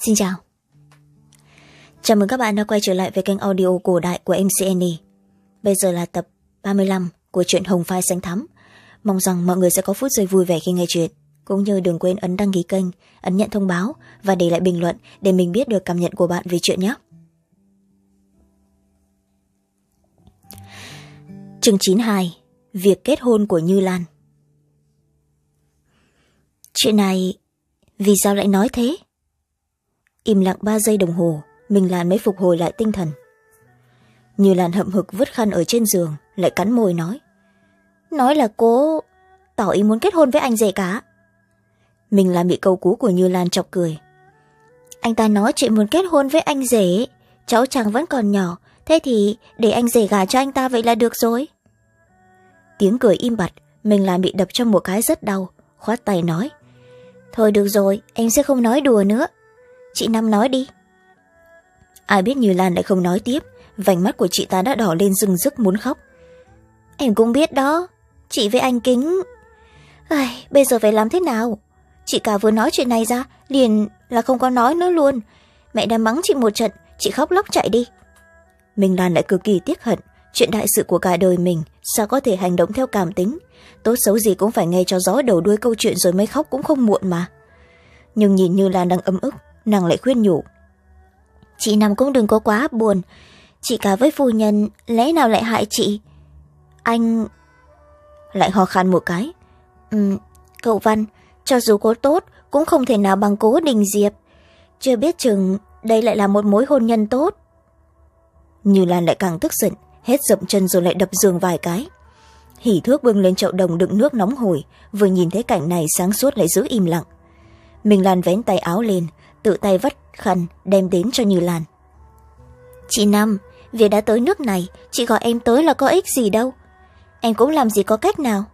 Xin chào. Chào mừng các bạn đã quay trở lại với kênh audio cổ đại của MC Annie. Bây giờ là tập 35 của truyện Hồng Phai Xanh Thắm. Mong rằng mọi người sẽ có phút giây vui vẻ khi nghe chuyện. Cũng như đừng quên ấn đăng ký kênh, ấn nhận thông báo và để lại bình luận để mình biết được cảm nhận của bạn về chuyện nhé. Chương 92. Việc kết hôn của Như Lan. Chuyện này, vì sao lại nói thế? Im lặng 3 giây đồng hồ, Minh Lan mới phục hồi lại tinh thần. Như Lan hậm hực vứt khăn ở trên giường, lại cắn môi nói là cô tỏ ý muốn kết hôn với anh rể cả. Minh Lan bị câu cú của Như Lan chọc cười. Anh ta nói chuyện muốn kết hôn với anh rể, cháu chàng vẫn còn nhỏ, thế thì để anh rể gả cho anh ta vậy là được rồi. Tiếng cười im bặt, Minh Lan bị đập cho một cái rất đau, khoát tay nói. Thôi được rồi, em sẽ không nói đùa nữa. Chị Năm nói đi. Ai biết Như Lan lại không nói tiếp, vành mắt của chị ta đã đỏ lên rưng rức muốn khóc. Em cũng biết đó, chị với anh Kính. Bây giờ phải làm thế nào? Chị cả vừa nói chuyện này ra, liền là không có nói nữa luôn. Mẹ đã mắng chị một trận, chị khóc lóc chạy đi. Minh Lan lại cực kỳ tiếc hận, chuyện đại sự của cả đời mình, sao có thể hành động theo cảm tính. Tốt xấu gì cũng phải nghe cho rõ đầu đuôi câu chuyện rồi mới khóc cũng không muộn mà. Nhưng nhìn Như Lan đang ấm ức, nàng lại khuyên nhủ. Chị Năm cũng đừng có quá buồn, chị cả với phu nhân lẽ nào lại hại chị? Anh... Lại ho khan một cái. Cậu Văn, cho dù có tốt cũng không thể nào bằng Cố Đình Diệp. Chưa biết chừng đây lại là một mối hôn nhân tốt. Như Lan lại càng tức giận, hết dậm chân rồi lại đập giường vài cái. Hỉ Thước bưng lên chậu đồng đựng nước nóng hổi, vừa nhìn thấy cảnh này sáng suốt lại giữ im lặng. Minh Lan vén tay áo lên, tự tay vắt khăn đem đến cho Như Lan. Chị Năm, việc đã tới nước này, chị gọi em tới là có ích gì đâu. Em cũng làm gì có cách nào.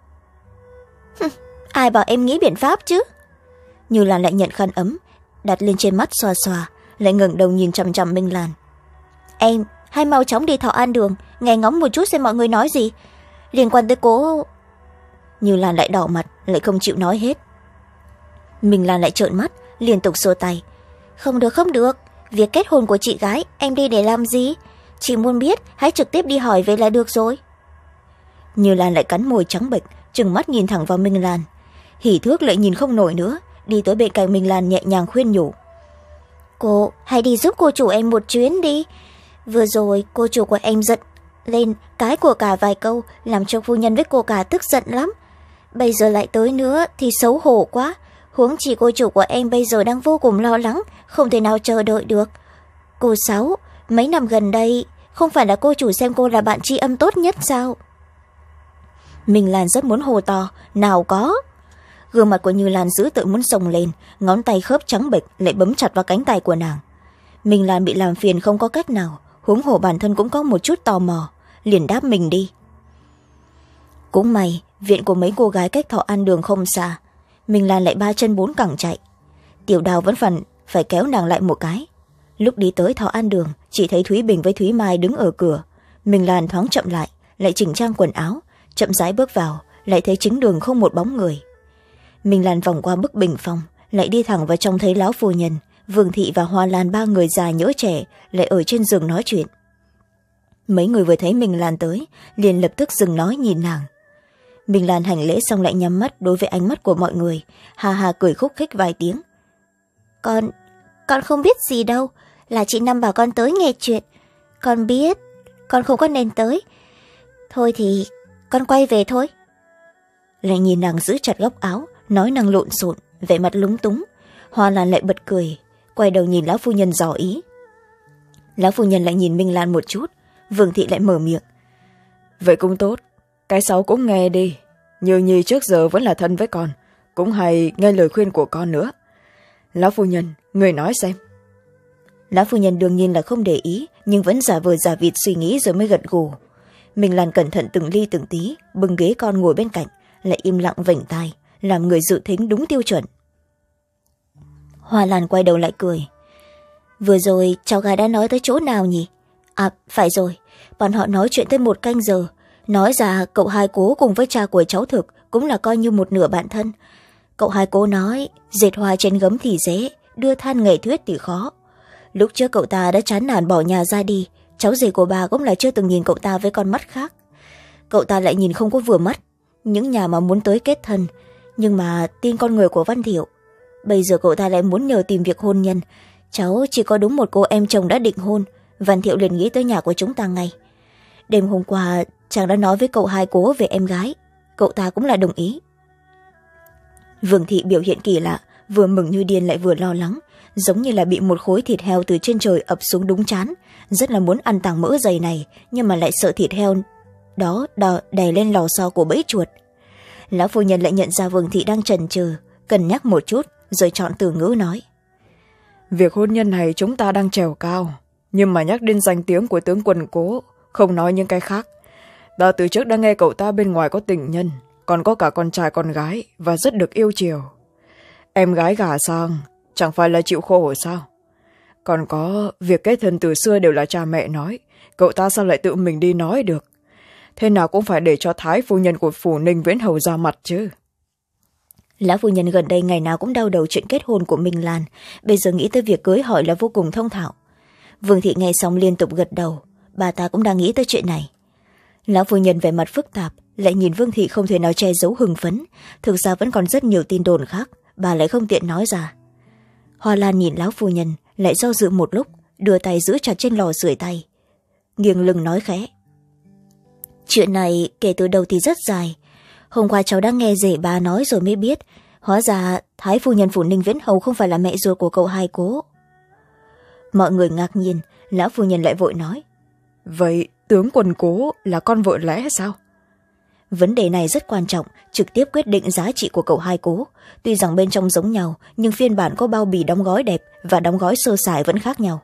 Ai bảo em nghĩ biện pháp chứ? Như Lan lại nhận khăn ấm, đặt lên trên mắt xoa xoa, lại ngẩng đầu nhìn chằm chằm Minh Lan. Em, hãy mau chóng đi Thọ An Đường, nghe ngóng một chút xem mọi người nói gì. Liên quan tới Cố... Như Lan lại đỏ mặt, lại không chịu nói hết. Minh Lan lại trợn mắt, liên tục xua tay. Không được, việc kết hôn của chị gái em đi để làm gì? Chị muốn biết, hãy trực tiếp đi hỏi về là được rồi. Như Lan lại cắn môi trắng bệch, trừng mắt nhìn thẳng vào Minh Lan. Hỉ Thước lại nhìn không nổi nữa, đi tới bên cạnh Minh Lan nhẹ nhàng khuyên nhủ. Cô hãy đi giúp cô chủ em một chuyến đi. Vừa rồi cô chủ của em giận lên cái của cả vài câu, làm cho phu nhân với cô cả tức giận lắm. Bây giờ lại tới nữa thì xấu hổ quá. Huống chỉ cô chủ của em bây giờ đang vô cùng lo lắng, không thể nào chờ đợi được. Cô Sáu, mấy năm gần đây không phải là cô chủ xem cô là bạn tri âm tốt nhất sao? Minh Lan rất muốn hô to, nào có. Gương mặt của Như Lan dữ tợn muốn xông lên, ngón tay khớp trắng bệch lại bấm chặt vào cánh tay của nàng. Minh Lan bị làm phiền không có cách nào, huống hồ bản thân cũng có một chút tò mò, liền đáp mình đi. Cũng may, viện của mấy cô gái cách Thọ An Đường không xa. Minh Lan lại 3 chân 4 cẳng chạy. Tiểu Đào vẫn phải kéo nàng lại một cái. Lúc đi tới Thọ An Đường, chỉ thấy Thúy Bình với Thúy Mai đứng ở cửa. Minh Lan thoáng chậm lại, lại chỉnh trang quần áo, chậm rãi bước vào, lại thấy chính đường không một bóng người. Minh Lan vòng qua bức bình phong, lại đi thẳng vào trong thấy lão phu nhân, Vương Thị và Hoa Lan, 3 người già nhỡ trẻ lại ở trên giường nói chuyện. Mấy người vừa thấy Minh Lan tới, liền lập tức dừng nói nhìn nàng. Minh Lan hành lễ xong lại nhắm mắt đối với ánh mắt của mọi người, hà hà cười khúc khích vài tiếng. Con không biết gì đâu, là chị Năm bảo con tới nghe chuyện. Con biết, con không có nên tới. Thôi thì con quay về thôi. Lại nhìn nàng giữ chặt góc áo, nói nàng lộn xộn, vẻ mặt lúng túng. Hoa Lan lại bật cười, quay đầu nhìn lão phu nhân dò ý. Lão phu nhân lại nhìn Minh Lan một chút, Vương Thị lại mở miệng. Vậy cũng tốt, cái Sáu cũng nghe đi. Như Nhi trước giờ vẫn là thân với con, cũng hay nghe lời khuyên của con nữa. Lão phu nhân, người nói xem. Lão phu nhân đương nhiên là không để ý, nhưng vẫn giả vờ giả vịt suy nghĩ rồi mới gật gù. Minh Lan cẩn thận từng ly từng tí, bưng ghế con ngồi bên cạnh, lại im lặng vểnh tai, làm người dự thính đúng tiêu chuẩn. Hoa Lan quay đầu lại cười. Vừa rồi cháu gái đã nói tới chỗ nào nhỉ? À, phải rồi, bọn họ nói chuyện tới 1 canh giờ. Nói ra cậu Hai Cố cùng với cha của cháu Thực cũng là coi như một nửa bạn thân. Cậu Hai Cố nói, dệt hoa trên gấm thì dễ, đưa than nghệ thuyết thì khó. Lúc trước cậu ta đã chán nản bỏ nhà ra đi, cháu rể của bà cũng là chưa từng nhìn cậu ta với con mắt khác. Cậu ta lại nhìn không có vừa mắt những nhà mà muốn tới kết thân, nhưng mà tin con người của Văn Thiệu. Bây giờ cậu ta lại muốn nhờ tìm việc hôn nhân. Cháu chỉ có đúng một cô em chồng đã định hôn, Văn Thiệu liền nghĩ tới nhà của chúng ta ngay. Đêm hôm qua chàng đã nói với cậu hai cố về em gái, cậu ta cũng là đồng ý. Vương Thị biểu hiện kỳ lạ, vừa mừng như điên lại vừa lo lắng, giống như là bị một khối thịt heo từ trên trời ập xuống đúng trán. Rất là muốn ăn tảng mỡ dày này, nhưng mà lại sợ thịt heo đó đè lên lò xo của bẫy chuột. Lão phu nhân lại nhận ra Vương Thị đang chần chừ, cân nhắc một chút rồi chọn từ ngữ nói: Việc hôn nhân này chúng ta đang trèo cao, nhưng mà nhắc đến danh tiếng của tướng quân Cố, không nói những cái khác. Ta từ trước đã nghe cậu ta bên ngoài có tình nhân, còn có cả con trai con gái và rất được yêu chiều. Em gái gả sang chẳng phải là chịu khổ sao? Còn có việc kết thân từ xưa đều là cha mẹ nói, cậu ta sao lại tự mình đi nói được? Thế nào cũng phải để cho Thái phu nhân của Phủ Ninh Viễn Hầu ra mặt chứ. Lão phu nhân gần đây ngày nào cũng đau đầu chuyện kết hôn của Minh Lan, bây giờ nghĩ tới việc cưới hỏi là vô cùng thông thạo. Vương Thị nghe xong liên tục gật đầu, bà ta cũng đang nghĩ tới chuyện này. Lão phu nhân vẻ mặt phức tạp, lại nhìn Vương Thị không thể nào che giấu hưng phấn. Thực ra vẫn còn rất nhiều tin đồn khác, bà lại không tiện nói ra. Hoa Lan nhìn lão phu nhân, lại do dự một lúc, đưa tay giữ chặt trên lò sưởi tay, nghiêng lưng nói khẽ: Chuyện này kể từ đầu thì rất dài. Hôm qua cháu đã nghe rể bà nói rồi mới biết, hóa ra Thái phu nhân Phủ Ninh Viễn Hầu không phải là mẹ ruột của cậu hai cố. Mọi người ngạc nhiên, lão phu nhân lại vội nói: Vậy tướng quân Cố là con vợ lẽ sao? Vấn đề này rất quan trọng, trực tiếp quyết định giá trị của cậu hai cố. Tuy rằng bên trong giống nhau, nhưng phiên bản có bao bì đóng gói đẹp và đóng gói sơ sài vẫn khác nhau.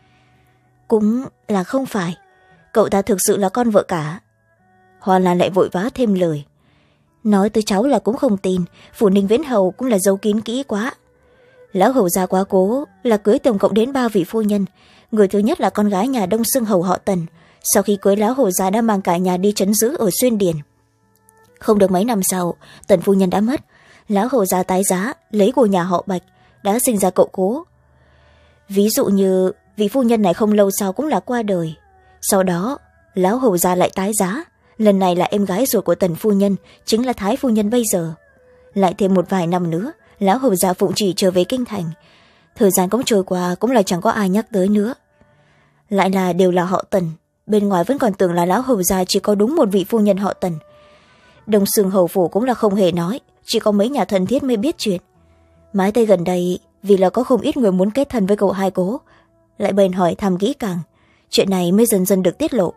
Cũng là không phải, cậu ta thực sự là con vợ cả. Hoa Lan lại vội vã thêm lời: Nói tới cháu là cũng không tin, Phủ Ninh Viễn Hầu cũng là giấu kín kỹ quá. Lão hầu gia quá cố là cưới tổng cộng đến 3 vị phu nhân. Người thứ nhất là con gái nhà Đông Xưng Hầu họ Tần, sau khi cưới lão hầu gia đã mang cả nhà đi trấn giữ ở Xuyên Điền. Không được mấy năm sau, Tần phu nhân đã mất, lão hầu gia tái giá lấy của nhà họ Bạch, đã sinh ra cậu cố. Ví dụ như vị phu nhân này không lâu sau cũng là qua đời. Sau đó lão hầu gia lại tái giá, lần này là em gái ruột của Tần phu nhân, chính là Thái phu nhân bây giờ. Lại thêm một vài năm nữa, lão hầu gia phụng chỉ trở về kinh thành. Thời gian cũng trôi qua, cũng là chẳng có ai nhắc tới nữa. Lại là đều là họ Tần, bên ngoài vẫn còn tưởng là lão hầu gia chỉ có đúng một vị phu nhân họ Tần. Đông Xương hầu phủ cũng là không hề nói, chỉ có mấy nhà thân thiết mới biết chuyện. Mãi tới gần đây, vì là có không ít người muốn kết thân với cậu hai cố, lại bèn hỏi thăm kỹ càng, chuyện này mới dần dần được tiết lộ.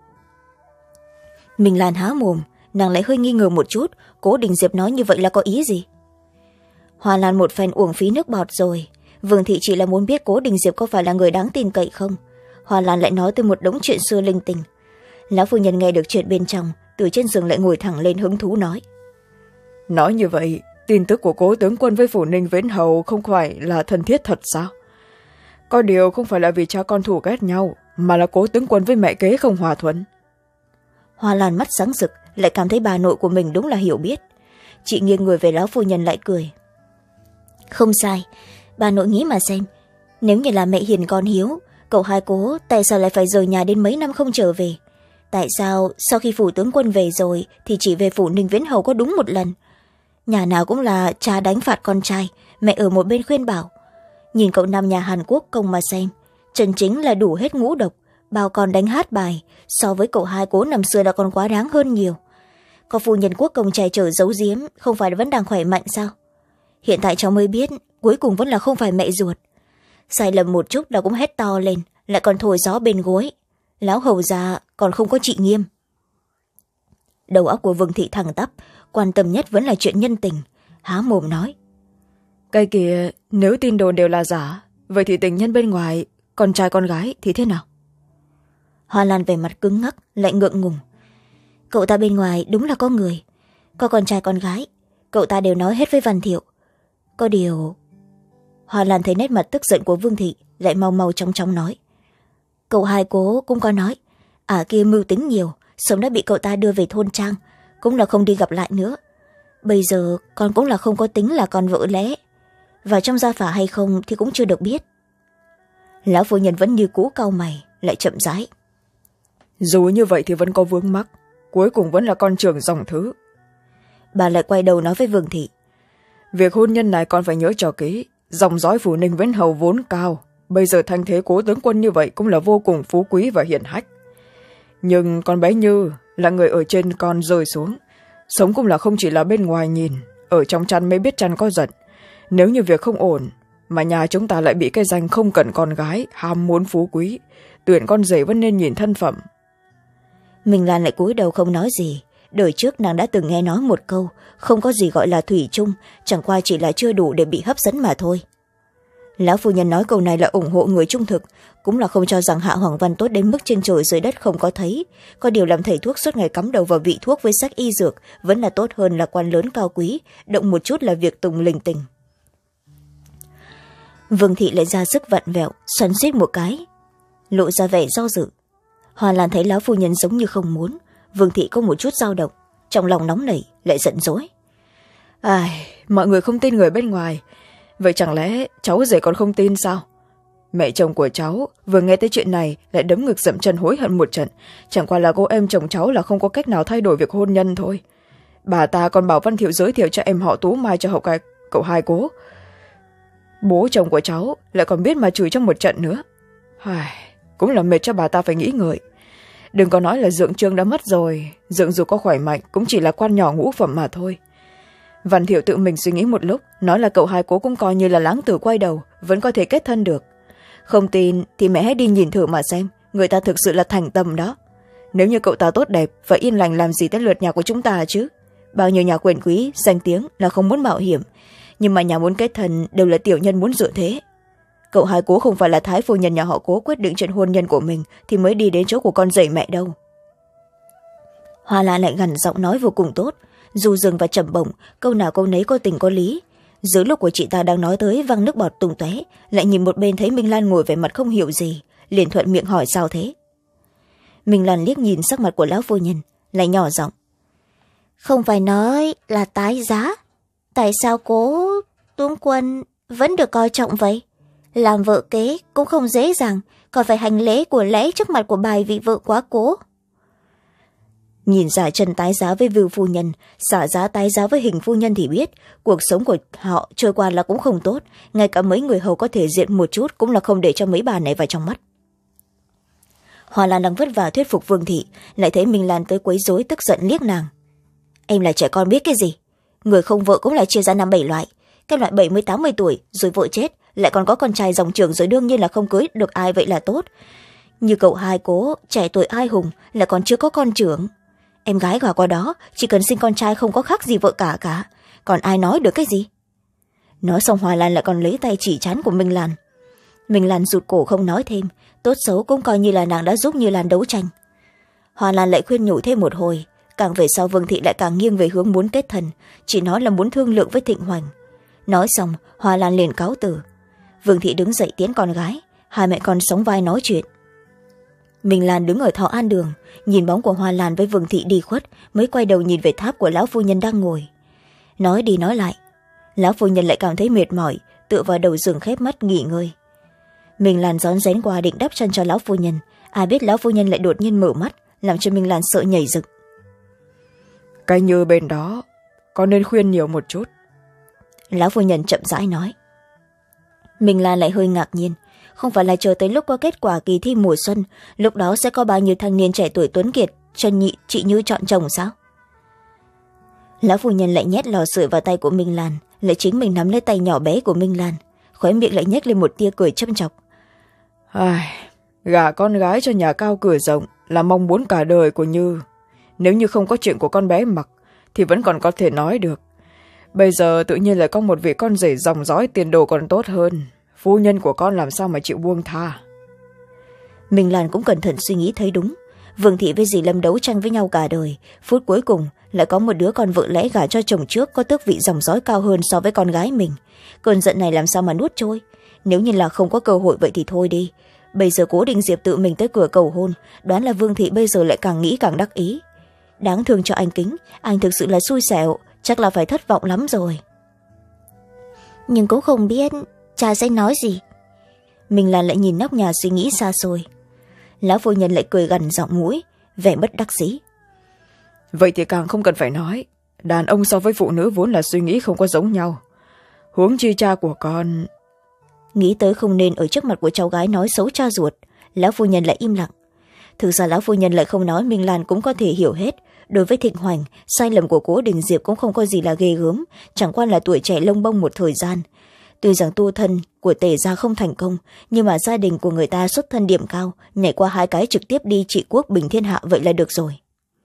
Minh Lan há mồm, nàng lại hơi nghi ngờ một chút, Cố Đình Diệp nói như vậy là có ý gì? Hoa Lan một phen uổng phí nước bọt rồi. Vương Thị chỉ là muốn biết Cố Đình Diệp có phải là người đáng tin cậy không. Hoa Lan lại nói tới một đống chuyện xưa linh tinh. Lão phu nhân nghe được chuyện bên trong, từ trên giường lại ngồi thẳng lên hứng thú nói: Nói như vậy, tin tức của Cố tướng quân với Phủ Ninh Viễn Hầu không phải là thân thiết thật sao? Có điều không phải là vì cha con thù ghét nhau, mà là Cố tướng quân với mẹ kế không hòa thuận. Hoa Lan mắt sáng rực, lại cảm thấy bà nội của mình đúng là hiểu biết. Chị nghiêng người về lão phu nhân lại cười: Không sai, bà nội nghĩ mà xem, nếu như là mẹ hiền con hiếu, cậu hai cố tại sao lại phải rời nhà đến mấy năm không trở về? Tại sao sau khi phủ tướng quân về rồi thì chỉ về Phủ Ninh Viễn Hầu có đúng một lần? Nhà nào cũng là cha đánh phạt con trai, mẹ ở một bên khuyên bảo. Nhìn cậu nam nhà Hàn Quốc công mà xem, chân chính là đủ hết ngũ độc, bao con đánh hát bài, so với cậu hai cố năm xưa đã còn quá đáng hơn nhiều. Có phu nhân quốc công che chở giấu giếm, không phải vẫn đang khỏe mạnh sao? Hiện tại cháu mới biết, cuối cùng vẫn là không phải mẹ ruột. Sai lầm một chút là cũng hét to lên, lại còn thổi gió bên gối. Lão hầu gia còn không có trị nghiêm. Đầu óc của Vương Thị thẳng tắp, quan tâm nhất vẫn là chuyện nhân tình, há mồm nói: Cái kia, nếu tin đồn đều là giả, vậy thì tình nhân bên ngoài, con trai con gái thì thế nào? Hoa Lan về mặt cứng ngắc, lại ngượng ngùng. Cậu ta bên ngoài đúng là có người, có con trai con gái, cậu ta đều nói hết với Văn Thiệu. Có điều... Hoa Lan thấy nét mặt tức giận của Vương Thị, lại mau mau chóng chóng nói: Cậu hai cố cũng có nói, kia mưu tính nhiều, sớm đã bị cậu ta đưa về thôn trang, cũng là không đi gặp lại nữa. Bây giờ con cũng là không có tính là con vợ lẽ. vào trong gia phả hay không thì cũng chưa được biết. Lão phu nhân vẫn như cũ cau mày, lại chậm rãi. Dù như vậy thì vẫn có vướng mắc, cuối cùng vẫn là con trưởng dòng thứ. Bà lại quay đầu nói với Vương Thị. Việc hôn nhân này con phải nhớ cho kỹ, dòng dõi Phủ Ninh Vĩnh Hầu vốn cao, bây giờ thanh thế Cố tướng quân như vậy cũng là vô cùng phú quý và hiển hách. Nhưng con bé Như là người ở trên con rơi xuống, sống cũng là không chỉ là bên ngoài nhìn, ở trong chăn mới biết chăn có giận. Nếu như việc không ổn mà nhà chúng ta lại bị cái danh không cần con gái, ham muốn phú quý, tuyển con rể vẫn nên nhìn thân phẩm. Minh Lan lại cúi đầu không nói gì. Đời trước nàng đã từng nghe nói một câu, không có gì gọi là thủy chung, chẳng qua chỉ là chưa đủ để bị hấp dẫn mà thôi. Lão phu nhân nói câu này là ủng hộ người trung thực, cũng là không cho rằng Hạ Hoàng Văn tốt đến mức trên trời dưới đất không có thấy. Có điều làm thầy thuốc suốt ngày cắm đầu vào vị thuốc với sách y dược vẫn là tốt hơn là quan lớn cao quý, động một chút là việc tùng lình tình. Vương Thị lại ra sức vặn vẹo, xoắn xuýt một cái, lộ ra vẻ do dự. Hoa Lan thấy lão phu nhân giống như không muốn, Vương Thị có một chút dao động, trong lòng nóng nảy lại giận dỗi. Mọi người không tin người bên ngoài, vậy chẳng lẽ cháu rể còn không tin sao? Mẹ chồng của cháu vừa nghe tới chuyện này lại đấm ngực dậm chân hối hận một trận, chẳng qua là cô em chồng cháu là không có cách nào thay đổi việc hôn nhân thôi. Bà ta còn bảo Văn Thiệu giới thiệu cho em họ Tú Mai cho hậu cậu hai Cố. Bố chồng của cháu lại còn biết mà chửi cho một trận nữa. Cũng là mệt cho bà ta phải nghĩ ngợi. Đừng có nói là Dượng Trương đã mất rồi, Dượng dù có khỏe mạnh cũng chỉ là quan nhỏ ngũ phẩm mà thôi. Văn Thiệu tự mình suy nghĩ một lúc, nói là cậu hai Cố cũng coi như là láng tử quay đầu, vẫn có thể kết thân được. Không tin thì mẹ hãy đi nhìn thử mà xem, người ta thực sự là thành tâm đó. Nếu như cậu ta tốt đẹp và yên lành làm gì tới lượt nhà của chúng ta chứ? Bao nhiêu nhà quyền quý danh tiếng là không muốn mạo hiểm, nhưng mà nhà muốn kết thân đều là tiểu nhân muốn dựa thế. Cậu hai Cố không phải là thái phu nhân nhà họ Cố quyết định chuyện hôn nhân của mình thì mới đi đến chỗ của con rể mẹ đâu. Hoa Lan lại gằn giọng nói vô cùng tốt, dù dừng và trầm bổng, câu nào câu nấy có tình có lý. Giữa lúc của chị ta đang nói tới văng nước bọt tung tóe, lại nhìn một bên thấy Minh Lan ngồi vẻ mặt không hiểu gì, liền thuận miệng hỏi sao thế. Minh Lan liếc nhìn sắc mặt của lão phu nhân, lại nhỏ giọng. Không phải nói là tái giá, tại sao Cố tướng quân vẫn được coi trọng vậy? Làm vợ kế cũng không dễ dàng, còn phải hành lễ của lễ trước mặt của bài vị vợ quá cố. Nhìn giả Trần tái giá với Vưu phu nhân, xả giá tái giá với Hình phu nhân thì biết cuộc sống của họ trôi qua là cũng không tốt, ngay cả mấy người hầu có thể diện một chút cũng là không để cho mấy bà này vào trong mắt. Hoa Lan đang vất vả thuyết phục Vương Thị, lại thấy Minh Lan tới quấy rối, tức giận liếc nàng. Em là trẻ con biết cái gì? Người không vợ cũng là chia ra 5-7 loại, cái loại 70-80 tuổi rồi vợ chết, lại còn có con trai dòng trưởng rồi đương nhiên là không cưới được ai vậy là tốt. Như cậu hai Cố trẻ tuổi ai hùng lại còn chưa có con trưởng. Em gái gả qua đó chỉ cần sinh con trai không có khác gì vợ cả, còn ai nói được cái gì. Nói xong Hoa Lan lại còn lấy tay chỉ trán của Minh Lan. Minh Lan rụt cổ không nói thêm, tốt xấu cũng coi như là nàng đã giúp Như Lan đấu tranh. Hoa Lan lại khuyên nhủ thêm một hồi, càng về sau Vương Thị lại càng nghiêng về hướng muốn kết thân, chỉ nói là muốn thương lượng với Thịnh Hoành. Nói xong Hoa Lan liền cáo từ. Vương Thị đứng dậy tiễn con gái, hai mẹ con sóng vai nói chuyện. Minh Lan đứng ở Thọ An Đường, nhìn bóng của Hoa Lan với Vương Thị đi khuất, mới quay đầu nhìn về tháp của lão phu nhân đang ngồi. Nói đi nói lại, lão phu nhân lại cảm thấy mệt mỏi, tựa vào đầu giường khép mắt nghỉ ngơi. Minh Lan rón rén qua định đắp chăn cho lão phu nhân, ai biết lão phu nhân lại đột nhiên mở mắt, làm cho Minh Lan sợ nhảy dựng. Cái Như bên đó có nên khuyên nhiều một chút. Lão phu nhân chậm rãi nói. Minh Lan lại hơi ngạc nhiên, không phải là chờ tới lúc có kết quả kỳ thi mùa xuân, lúc đó sẽ có bao nhiêu thanh niên trẻ tuổi tuấn kiệt cho chị Như chọn chồng sao? Lão phu nhân lại nhét lò sưởi vào tay của Minh Lan, lại chính mình nắm lấy tay nhỏ bé của Minh Lan, khóe miệng lại nhếch lên một tia cười châm chọc. Gả con gái cho nhà cao cửa rộng là mong muốn cả đời của Như. Nếu như không có chuyện của con bé Mặc thì vẫn còn có thể nói được. Bây giờ tự nhiên lại có một vị con rể dòng dõi tiền đồ còn tốt hơn, phu nhân của con làm sao mà chịu buông tha. Minh Lan cũng cẩn thận suy nghĩ thấy đúng. Vương Thị với dì Lâm đấu tranh với nhau cả đời, phút cuối cùng lại có một đứa con vợ lẽ gả cho chồng trước có tước vị dòng dõi cao hơn so với con gái mình. Cơn giận này làm sao mà nuốt trôi. Nếu như là không có cơ hội vậy thì thôi đi. Bây giờ Cố Đình Diệp tự mình tới cửa cầu hôn, đoán là Vương Thị bây giờ lại càng nghĩ càng đắc ý. Đáng thương cho anh Kính, anh thực sự là xui xẻo, chắc là phải thất vọng lắm rồi. nhưng cũng không biết cha sẽ nói gì. Mình là lại nhìn nóc nhà suy nghĩ xa xôi. Lão phu nhân lại cười gằn giọng mũi, vẻ bất đắc dĩ. Vậy thì càng không cần phải nói, đàn ông so với phụ nữ vốn là suy nghĩ không có giống nhau, huống chi cha của con. Nghĩ tới không nên ở trước mặt của cháu gái nói xấu cha ruột, lão phu nhân lại im lặng. Thực ra lão phu nhân lại không nói, Minh Lan cũng có thể hiểu hết. Đối với Thịnh Hoành, sai lầm của Cố Đình Diệp cũng không có gì là ghê gớm, chẳng qua là tuổi trẻ lông bông một thời gian. Tuy rằng tu thân của Tề gia không thành công, nhưng mà gia đình của người ta xuất thân điểm cao, nhảy qua 2 cái trực tiếp đi trị quốc bình thiên hạ vậy là được rồi.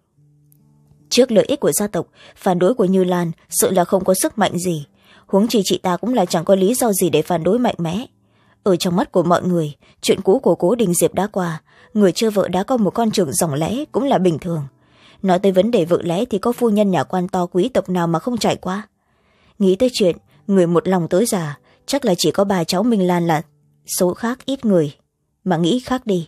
Trước lợi ích của gia tộc, phản đối của Như Lan sợ là không có sức mạnh gì, huống chi chị ta cũng là chẳng có lý do gì để phản đối mạnh mẽ. Ở trong mắt của mọi người, chuyện cũ của Cố Đình Diệp đã qua, người chưa vợ đã có một con trưởng dòng lẽ cũng là bình thường. Nói tới vấn đề vợ lẽ thì có phu nhân nhà quan to quý tộc nào mà không trải qua. Nghĩ tới chuyện người một lòng tới già, chắc là chỉ có bà cháu Minh Lan là số khác ít người, mà nghĩ khác đi.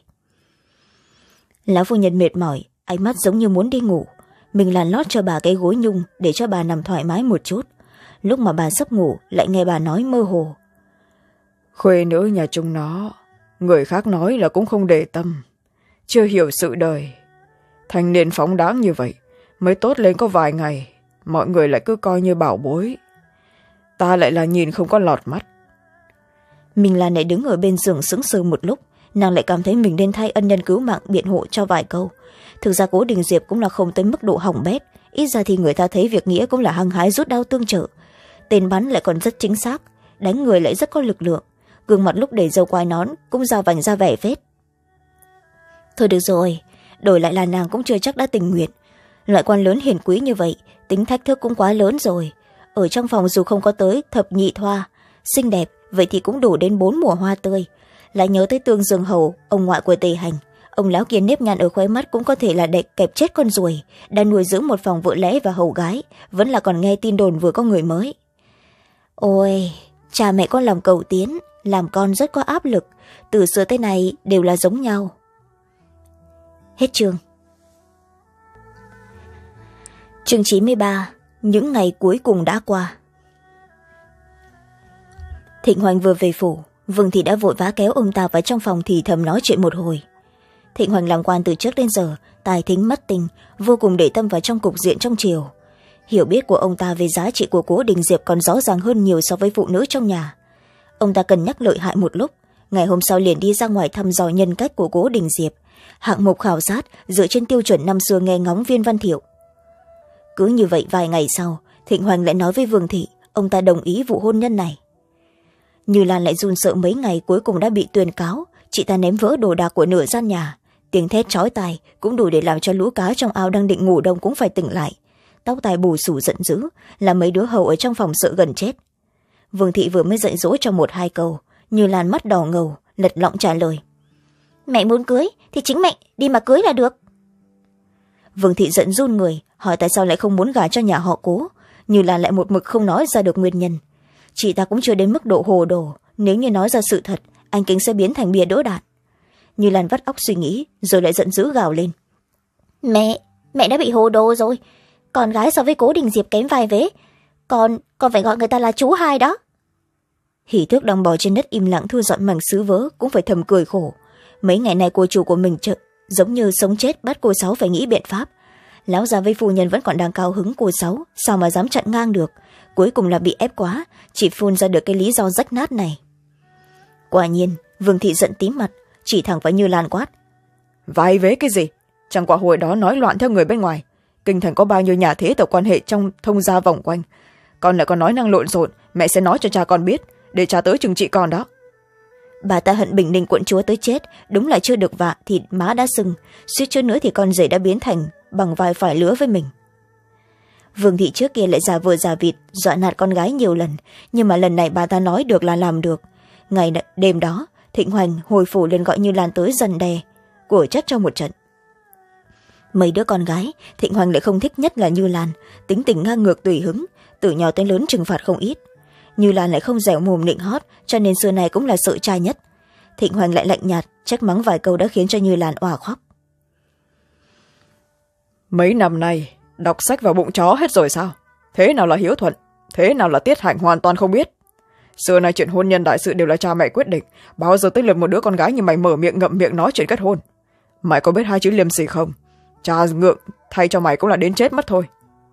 Lão phu nhân mệt mỏi, ánh mắt giống như muốn đi ngủ. Minh Lan lót cho bà cái gối nhung để cho bà nằm thoải mái một chút. Lúc mà bà sắp ngủ lại nghe bà nói mơ hồ. Khuê nữ nhà chúng nó, người khác nói là cũng không để tâm, chưa hiểu sự đời. Thanh niên phóng đáng như vậy mới tốt lên có vài ngày, mọi người lại cứ coi như bảo bối, ta lại là nhìn không có lọt mắt. Minh Lan lại đứng ở bên giường sững sờ một lúc, nàng lại cảm thấy mình nên thay ân nhân cứu mạng biện hộ cho vài câu. Thực ra Cố Đình Diệp cũng là không tới mức độ hỏng bét, ít ra thì người ta thấy việc nghĩa cũng là hăng hái rút đao tương trợ. Tên bắn lại còn rất chính xác, đánh người lại rất có lực lượng, gương mặt lúc để dâu quai nón cũng ra vành ra vẻ phết. Thôi được rồi, đổi lại là nàng cũng chưa chắc đã tình nguyện. Loại quan lớn hiền quý như vậy, tính thách thức cũng quá lớn rồi. Ở trong phòng dù không có tới thập nhị thoa xinh đẹp, vậy thì cũng đủ đến 4 mùa hoa tươi. Lại nhớ tới Tương Dương Hầu, ông ngoại của Tề Hành, ông lão kia nếp nhăn ở khóe mắt cũng có thể là để kẹp chết con ruồi, đang nuôi dưỡng một phòng vợ lẽ và hầu gái, vẫn là còn nghe tin đồn vừa có người mới. Ôi, cha mẹ có lòng cầu tiến, làm con rất có áp lực, từ xưa tới nay đều là giống nhau. Hết chương. Chương 93. Những ngày cuối cùng đã qua. Thịnh Hoành vừa về phủ, Vương Thị đã vội vã kéo ông ta vào trong phòng thì thầm nói chuyện một hồi. Thịnh Hoành làm quan từ trước đến giờ, tài thính mắt tinh, vô cùng để tâm vào trong cục diện trong triều. Hiểu biết của ông ta về giá trị của Cố Đình Diệp còn rõ ràng hơn nhiều so với phụ nữ trong nhà. Ông ta cân nhắc lợi hại một lúc, ngày hôm sau liền đi ra ngoài thăm dò nhân cách của Cố Đình Diệp, hạng mục khảo sát dựa trên tiêu chuẩn năm xưa nghe ngóng Viên Văn Thiệu. Cứ như vậy vài ngày sau, Thịnh Hoành lại nói với Vương Thị ông ta đồng ý vụ hôn nhân này. Như Lan lại run sợ mấy ngày cuối cùng đã bị tuyên cáo, chị ta ném vỡ đồ đạc của nửa gian nhà, tiếng thét chói tai cũng đủ để làm cho lũ cá trong ao đang định ngủ đông cũng phải tỉnh lại. Tóc tai bù xù giận dữ, làm mấy đứa hầu ở trong phòng sợ gần chết. Vương Thị vừa mới dạy dỗ cho 1-2 câu, Như Lan mắt đỏ ngầu, lật lọng trả lời. Mẹ muốn cưới thì chính mẹ đi mà cưới là được. Vương Thị giận run người, hỏi tại sao lại không muốn gả cho nhà họ Cố. Như Lan lại một mực không nói ra được nguyên nhân. Chị ta cũng chưa đến mức độ hồ đồ, nếu như nói ra sự thật, anh Kính sẽ biến thành bia đỡ đạn. Như Lan vắt óc suy nghĩ, rồi lại giận dữ gào lên. Mẹ đã bị hồ đồ rồi. Con gái so với Cố Đình Diệp kém vài vế. Con phải gọi người ta là chú hai đó. Hỷ Thước đang bò trên đất im lặng thu dọn mảnh sứ vỡ cũng phải thầm cười khổ. Mấy ngày nay cô chủ của mình giống như sống chết bắt cô Sáu phải nghĩ biện pháp. Lão già với phu nhân vẫn còn đang cao hứng cô Sáu, sao mà dám chặn ngang được. Cuối cùng là bị ép quá, chỉ phun ra được cái lý do rách nát này. Quả nhiên, Vương Thị giận tím mặt, chỉ thẳng vào Như Lan quát. Vài vế cái gì? Chẳng qua hồi đó nói loạn theo người bên ngoài. Kinh thành có bao nhiêu nhà thế tộc quan hệ trong thông gia vòng quanh. Con lại còn nói năng lộn xộn, mẹ sẽ nói cho cha con biết, để cha tới trừng trị con đó. Bà ta hận Bình Ninh quận chúa tới chết, đúng là chưa được vạ thì má đã sưng, suýt chút nữa thì con rể đã biến thành bằng vai phải lứa với mình. Vương Thị trước kia lại giả vờ giả vịt dọa nạt con gái nhiều lần, nhưng mà lần này bà ta nói được là làm được. Ngày đêm đó, Thịnh Hoành hồi phủ lên gọi Như Lan tới dần đè của chất cho một trận. Mấy đứa con gái, Thịnh Hoành lại không thích nhất là Như Lan, tính tình ngang ngược tùy hứng, từ nhỏ tới lớn trừng phạt không ít. Như Lan lại không dẻo mồm nịnh hót, cho nên xưa này cũng là sợ trai nhất. Thịnh Hoành lại lạnh nhạt, trách mắng vài câu đã khiến cho Như Lan òa khóc. Mấy năm nay đọc sách vào bụng chó hết rồi sao? Thế nào là hiếu thuận, thế nào là tiết hạnh hoàn toàn không biết. xưa nay chuyện hôn nhân đại sự đều là cha mẹ quyết định, bao giờ tới lượt một đứa con gái như mày mở miệng ngậm miệng nói chuyện kết hôn. Mày có biết hai chữ liêm sỉ không? Cha ngượng thay cho mày cũng là đến chết mất thôi.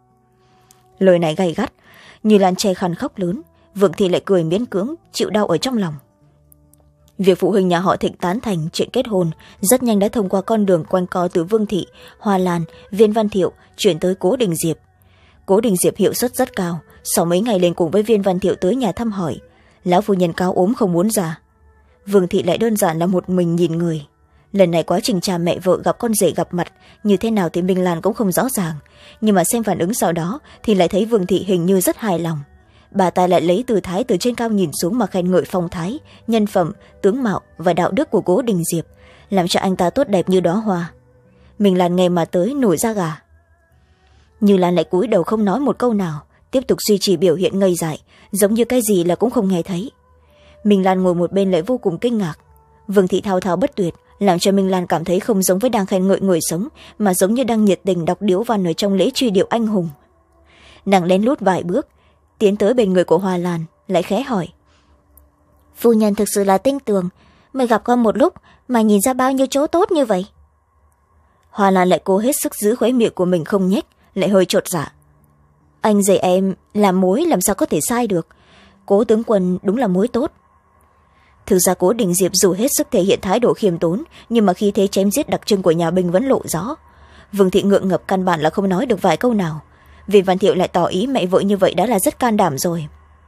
Lời này gay gắt, Như Lan che khăn khóc lớn. Vương Thị lại cười miễn cưỡng, chịu đau ở trong lòng. Việc phụ huynh nhà họ Thịnh tán thành chuyện kết hôn rất nhanh đã thông qua con đường quanh co từ Vương Thị, Hoa Lan, Viên Văn Thiệu chuyển tới Cố Đình Diệp. Cố Đình Diệp hiệu suất rất cao, sau mấy ngày lên cùng với Viên Văn Thiệu tới nhà thăm hỏi. Lão phu nhân cao ốm không muốn ra, Vương Thị lại đơn giản là một mình nhìn người. Lần này quá trình cha mẹ vợ gặp con rể gặp mặt như thế nào thì Minh Lan cũng không rõ ràng, nhưng mà xem phản ứng sau đó thì lại thấy Vương Thị hình như rất hài lòng. Bà ta lại lấy tư thái từ trên cao nhìn xuống mà khen ngợi phong thái, nhân phẩm, tướng mạo và đạo đức của Cố Đình Diệp, làm cho anh ta tốt đẹp như đóa hoa. Minh Lan nghe mà tới nổi da gà. Như Lan lại cúi đầu không nói một câu nào, tiếp tục duy trì biểu hiện ngây dại, giống như cái gì là cũng không nghe thấy. Minh Lan ngồi một bên lại vô cùng kinh ngạc. Vương Thị thao thao bất tuyệt, làm cho Minh Lan cảm thấy không giống với đang khen ngợi người sống, mà giống như đang nhiệt tình đọc điếu văn ở trong lễ truy điệu anh hùng. Nàng lén lút vài bước, tiến tới bên người của Hoa Lan, lại khẽ hỏi: phu nhân thực sự là tinh tường, mới gặp con một lúc mà nhìn ra bao nhiêu chỗ tốt như vậy. Hoa Lan lại cố hết sức giữ khóe miệng của mình không nhếch, lại hơi chột dạ. Anh rể em làm mối làm sao có thể sai được, Cố tướng quân đúng là mối tốt. Thực ra Cố Đình Diệp dù hết sức thể hiện thái độ khiêm tốn, nhưng mà khi thế chém giết đặc trưng của nhà Binh vẫn lộ rõ. Vương Thị ngượng ngập căn bản là không nói được vài câu nào. Vì Văn Thiệu lại tỏ ý mẹ vợ như vậy đã là rất can đảm rồi.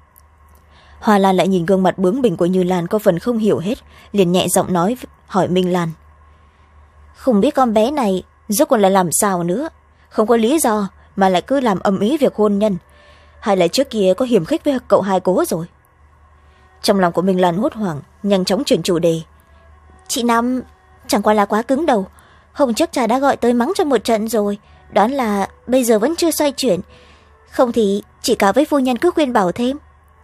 Hoa Lan lại nhìn gương mặt bướng bỉnh của Như Lan có phần không hiểu hết, liền nhẹ giọng nói hỏi Minh Lan: không biết con bé này rốt cuộc là làm sao nữa, không có lý do mà lại cứ làm ầm ĩ việc hôn nhân, hay là trước kia có hiểm khích với cậu hai Cố rồi? Trong lòng của Minh Lan hốt hoảng, nhanh chóng chuyển chủ đề: chị Năm chẳng qua là quá cứng đầu, hôm trước cha đã gọi tới mắng cho một trận rồi, đoán là bây giờ vẫn chưa xoay chuyển, không thì chị cả với phu nhân cứ khuyên bảo thêm.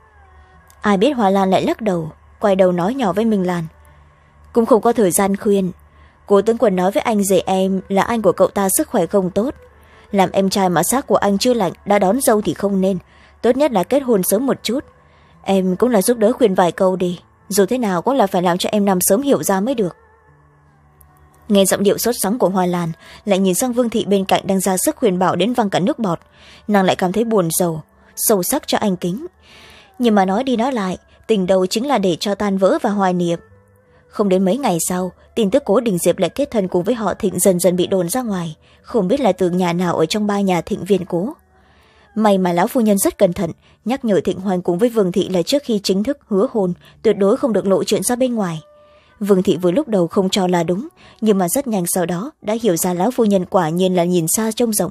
Ai biết Hoa Lan lại lắc đầu, quay đầu nói nhỏ với Minh Lan: cũng không có thời gian khuyên, Cố tướng quân nói với anh rể em là anh của cậu ta sức khỏe không tốt, làm em trai mà xác của anh chưa lạnh đã đón dâu thì không nên, tốt nhất là kết hôn sớm một chút. Em cũng là giúp đỡ khuyên vài câu đi, dù thế nào cũng là phải làm cho em Năm sớm hiểu ra mới được. Nghe giọng điệu sốt sắng của Hoa Lan, lại nhìn sang Vương Thị bên cạnh đang ra sức khuyên bảo đến văng cả nước bọt, nàng lại cảm thấy buồn rầu, sâu sắc cho anh kính. Nhưng mà nói đi nói lại, tình đầu chính là để cho tan vỡ và hoài niệm. Không đến mấy ngày sau, tin tức Cố Đình Diệp lại kết thân cùng với họ Thịnh dần dần bị đồn ra ngoài, không biết là từ nhà nào ở trong ba nhà Thịnh Viên Cố. May mà lão phu nhân rất cẩn thận, nhắc nhở Thịnh Hoành cùng với Vương Thị là trước khi chính thức hứa hôn, tuyệt đối không được lộ chuyện ra bên ngoài. Vương Thị vừa lúc đầu không cho là đúng, nhưng mà rất nhanh sau đó đã hiểu ra lão phu nhân quả nhiên là nhìn xa trông rộng.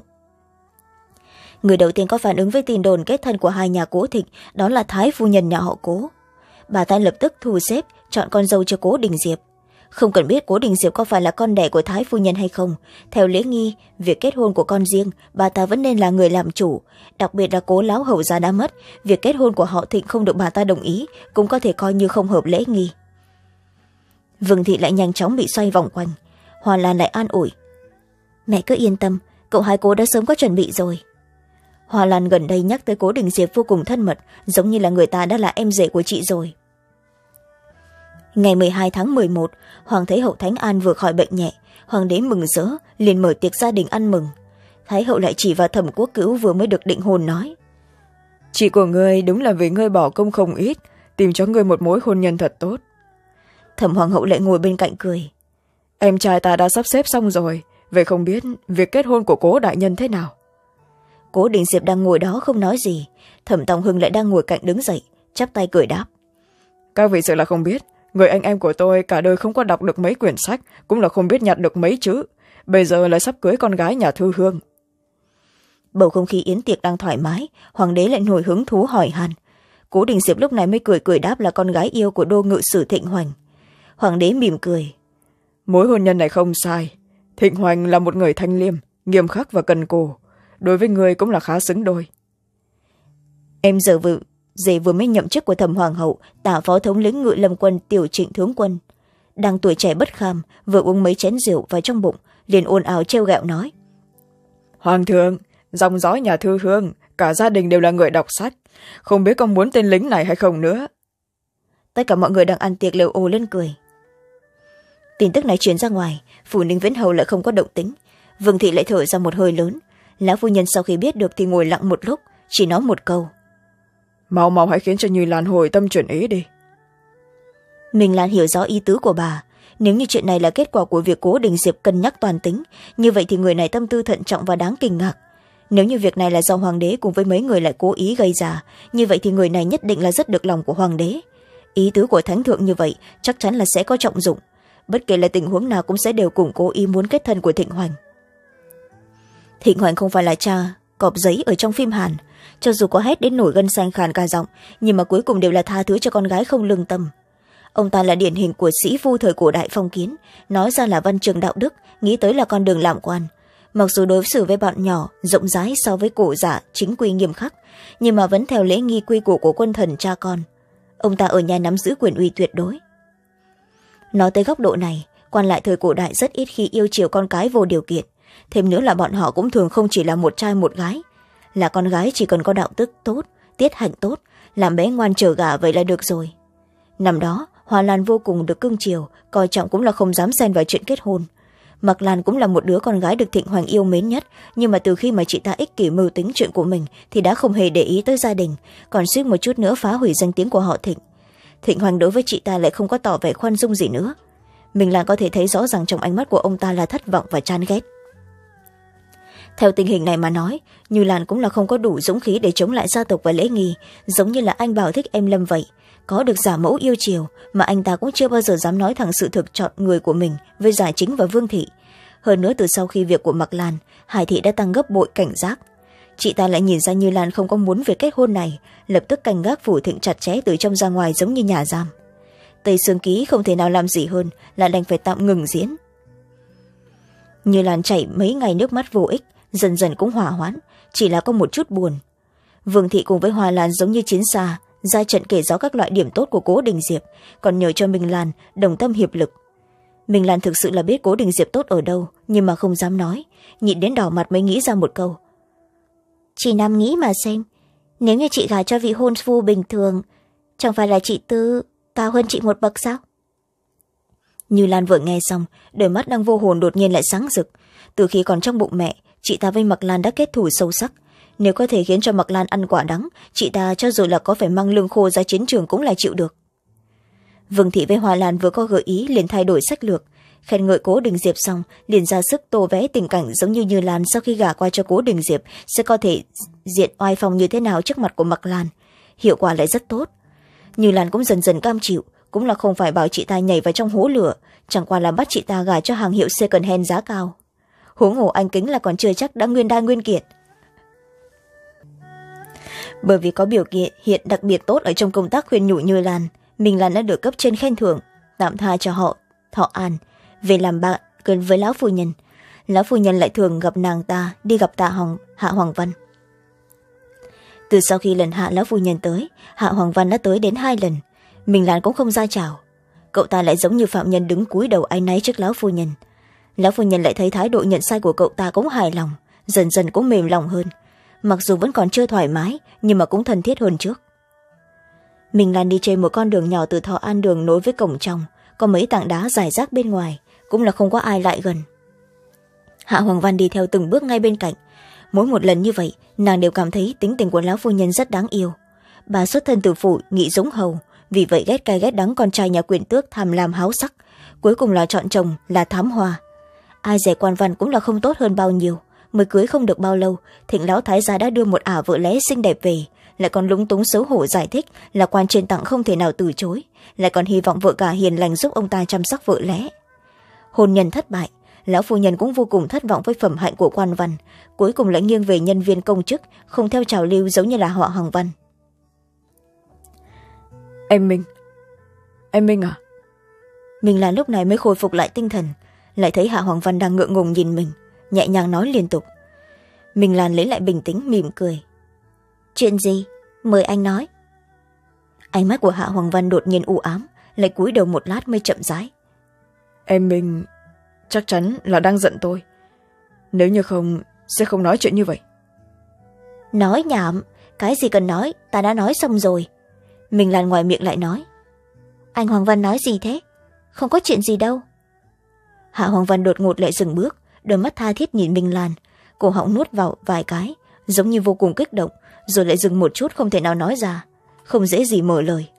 Người đầu tiên có phản ứng với tin đồn kết thân của hai nhà Cố Thịnh đó là Thái phu nhân nhà họ Cố. Bà ta lập tức thu xếp chọn con dâu cho Cố Đình Diệp. Không cần biết Cố Đình Diệp có phải là con đẻ của Thái phu nhân hay không, theo lễ nghi, việc kết hôn của con riêng bà ta vẫn nên là người làm chủ, đặc biệt là Cố lão hầu gia đã mất, việc kết hôn của họ Thịnh không được bà ta đồng ý cũng có thể coi như không hợp lễ nghi. Vương Thị lại nhanh chóng bị xoay vòng quanh. Hoa Lan lại an ủi: mẹ cứ yên tâm, cậu hai Cố đã sớm có chuẩn bị rồi. Hoa Lan gần đây nhắc tới Cố Đình Diệp vô cùng thân mật, giống như là người ta đã là em rể của chị rồi. Ngày 12 tháng 11, Hoàng Thái hậu Thánh An vừa khỏi bệnh nhẹ, Hoàng đế mừng rỡ, liền mở tiệc gia đình ăn mừng. Thái hậu lại chỉ vào Thẩm Quốc Cữu vừa mới được định hôn nói: chị của ngươi đúng là vì ngươi bỏ công không ít, tìm cho ngươi một mối hôn nhân thật tốt. Thẩm Hoàng hậu lại ngồi bên cạnh cười: em trai ta đã sắp xếp xong rồi, vậy không biết việc kết hôn của Cố đại nhân thế nào? Cố Đình Diệp đang ngồi đó không nói gì, Thẩm Tòng Hưng lại đang ngồi cạnh đứng dậy, chắp tay cười đáp: các vị sợ là không biết, người anh em của tôi cả đời không có đọc được mấy quyển sách, cũng là không biết nhặt được mấy chữ, bây giờ lại sắp cưới con gái nhà Thư Hương. Bầu không khí yến tiệc đang thoải mái, Hoàng đế lại nổi hứng thú hỏi han. Cố Đình Diệp lúc này mới cười cười đáp là con gái yêu của đô ngự sử Thịnh Hoành. Hoàng đế mỉm cười: mối hôn nhân này không sai, Thịnh Hoành là một người thanh liêm, nghiêm khắc và cần cù, đối với người cũng là khá xứng đôi. Em giờ vừa mới nhậm chức của Thẩm Hoàng hậu, tả phó thống lĩnh Ngự Lâm quân Tiểu Trịnh tướng quân, đang tuổi trẻ bất kham, vừa uống mấy chén rượu vào trong bụng, liền ồn ào trêu ghẹo nói: Hoàng thượng, dòng dõi nhà Thư Hương cả gia đình đều là người đọc sách, không biết có muốn tên lính này hay không nữa. tất cả mọi người đang ăn tiệc đều ồ lên cười. Tin tức này truyền ra ngoài, Phủ Ninh Viễn Hầu lại không có động tĩnh. Vương thị lại thở ra một hơi lớn. Lão phu nhân sau khi biết được thì ngồi lặng một lúc, chỉ nói một câu: mau mau hãy khiến cho Như Lan hồi tâm chuyển ý đi. Mình Lan hiểu rõ ý tứ của bà. Nếu như chuyện này là kết quả của việc Cố Đình Diệp cân nhắc toàn tính, như vậy thì người này tâm tư thận trọng và đáng kinh ngạc. Nếu như việc này là do hoàng đế cùng với mấy người lại cố ý gây ra, như vậy thì người này nhất định là rất được lòng của hoàng đế. Ý tứ của thánh thượng như vậy chắc chắn là sẽ có trọng dụng, bất kể là tình huống nào cũng sẽ đều củng cố ý muốn kết thân của Thịnh Hoành. Thịnh Hoành không phải là cha cọp giấy ở trong phim Hàn, cho dù có hét đến nổi gân xanh khàn cả giọng, nhưng mà cuối cùng đều là tha thứ cho con gái không lương tâm. Ông ta là điển hình của sĩ phu thời cổ đại phong kiến, nói ra là văn trường đạo đức, nghĩ tới là con đường làm quan. Mặc dù đối xử với bọn nhỏ rộng rãi so với cổ giả chính quy nghiêm khắc, nhưng mà vẫn theo lễ nghi quy củ của quân thần cha con. Ông ta ở nhà nắm giữ quyền uy tuyệt đối. Nói tới góc độ này, quan lại thời cổ đại rất ít khi yêu chiều con cái vô điều kiện. Thêm nữa là bọn họ cũng thường không chỉ là một trai một gái. Là con gái chỉ cần có đạo đức tốt, tiết hạnh tốt, làm bé ngoan trở gả vậy là được rồi. Năm đó, Hoa Lan vô cùng được cưng chiều, coi trọng cũng là không dám xen vào chuyện kết hôn. Mạc Lan cũng là một đứa con gái được Thịnh Hoành yêu mến nhất, nhưng mà từ khi mà chị ta ích kỷ mưu tính chuyện của mình thì đã không hề để ý tới gia đình, còn suýt một chút nữa phá hủy danh tiếng của họ Thịnh. Thịnh Hoành đối với chị ta lại không có tỏ vẻ khoan dung gì nữa. Mình là có thể thấy rõ ràng trong ánh mắt của ông ta là thất vọng và chán ghét. Theo tình hình này mà nói, Như Lan cũng là không có đủ dũng khí để chống lại gia tộc và lễ nghi, giống như là anh Bảo thích em Lâm vậy. Có được giả mẫu yêu chiều mà anh ta cũng chưa bao giờ dám nói thẳng sự thực chọn người của mình với Giả Chính và Vương Thị. Hơn nữa từ sau khi việc của Mạc Lan, Hải Thị đã tăng gấp bội cảnh giác. Chị ta lại nhìn ra Như Lan không có muốn việc kết hôn này, lập tức canh gác Phủ Thịnh chặt chẽ từ trong ra ngoài giống như nhà giam. Tây Sương Ký không thể nào làm gì hơn là đành phải tạm ngừng diễn. Như Lan chảy mấy ngày nước mắt vô ích, dần dần cũng hỏa hoãn, chỉ là có một chút buồn. Vương Thị cùng với Hoa Lan giống như chiến xa, ra trận kể rõ các loại điểm tốt của Cố Đình Diệp, còn nhờ cho Minh Lan đồng tâm hiệp lực. Minh Lan thực sự là biết Cố Đình Diệp tốt ở đâu, nhưng mà không dám nói, nhịn đến đỏ mặt mới nghĩ ra một câu: chị Nam nghĩ mà xem, nếu như chị gả cho vị hôn phu bình thường, chẳng phải là chị Tư cao hơn chị một bậc sao? Như Lan vừa nghe xong, đôi mắt đang vô hồn đột nhiên lại sáng rực. Từ khi còn trong bụng mẹ, chị ta với Mạc Lan đã kết thù sâu sắc. Nếu có thể khiến cho Mạc Lan ăn quả đắng, chị ta cho dù là có phải mang lương khô ra chiến trường cũng là chịu được. Vương Thị với Hoa Lan vừa có gợi ý liền thay đổi sách lược, khen ngợi Cố Đình Diệp xong liền ra sức tô vẽ tình cảnh giống như Như Lan sau khi gả qua cho Cố Đình Diệp sẽ có thể diện oai phong như thế nào trước mặt của Mạc Lan. Hiệu quả lại rất tốt. Như Lan cũng dần dần cam chịu, cũng là không phải bảo chị ta nhảy vào trong hố lửa, chẳng qua là bắt chị ta gả cho hàng hiệu second hand giá cao. Huống hồ anh Kính là còn chưa chắc đã nguyên đai nguyên kiệt. Bởi vì có biểu hiện đặc biệt tốt ở trong công tác khuyên nhủ Như Lan, Minh Lan đã được cấp trên khen thưởng, tạm tha cho họ Thọ An về làm bạn gần với lão phu nhân. Lão phu nhân lại thường gặp nàng ta đi gặp Hạ Hoàng Văn. Từ sau khi lần Hạ lão phu nhân tới, Hạ Hoàng Văn đã tới đến 2 lần. Minh Lan cũng không ra chào, cậu ta lại giống như phạm nhân đứng cúi đầu áy náy trước lão phu nhân. Lão phu nhân lại thấy thái độ nhận sai của cậu ta cũng hài lòng, dần dần cũng mềm lòng hơn. Mặc dù vẫn còn chưa thoải mái, nhưng mà cũng thân thiết hơn trước. Minh Lan đi trên một con đường nhỏ từ Thọ An đường nối với cổng trong, có mấy tảng đá rải rác bên ngoài, cũng là không có ai lại gần. Hạ Hoàng Văn đi theo từng bước ngay bên cạnh. Mỗi một lần như vậy, nàng đều cảm thấy tính tình của lão phu nhân rất đáng yêu. Bà xuất thân từ phủ Nghị Dũng Hầu, vì vậy ghét cay ghét đắng con trai nhà quyền tước tham lam háo sắc, cuối cùng là chọn chồng là Thám Hoa. Ai dè Quan Văn cũng là không tốt hơn bao nhiêu. Mới cưới không được bao lâu, Thịnh lão thái gia đã đưa một ả vợ lẽ xinh đẹp về, lại còn lúng túng xấu hổ giải thích là quan trên tặng không thể nào từ chối, lại còn hy vọng vợ cả hiền lành giúp ông ta chăm sóc vợ lẽ. Hôn nhân thất bại, lão phu nhân cũng vô cùng thất vọng với phẩm hạnh của Quan Văn, cuối cùng lại nghiêng về nhân viên công chức, không theo trào lưu giống như là họ Hoàng Văn. Em Minh à? Mình là lúc này mới khôi phục lại tinh thần, lại thấy Hạ Hoàng Văn đang ngượng ngùng nhìn mình, nhẹ nhàng nói liên tục. Mình Lan lấy lại bình tĩnh mỉm cười. Chuyện gì? Mời anh nói. Ánh mắt của Hạ Hoàng Văn đột nhiên u ám, lại cúi đầu một lát mới chậm rãi. Em Minh chắc chắn là đang giận tôi, nếu như không sẽ không nói chuyện như vậy. Nói nhảm, cái gì cần nói ta đã nói xong rồi. Mình Lan ngoài miệng lại nói. Anh Hoàng Văn nói gì thế? Không có chuyện gì đâu. Hạ Hoàng Văn đột ngột lại dừng bước, đôi mắt tha thiết nhìn Minh Lan, cổ họng nuốt vào vài cái, giống như vô cùng kích động, rồi lại dừng một chút không thể nào nói ra, không dễ gì mở lời.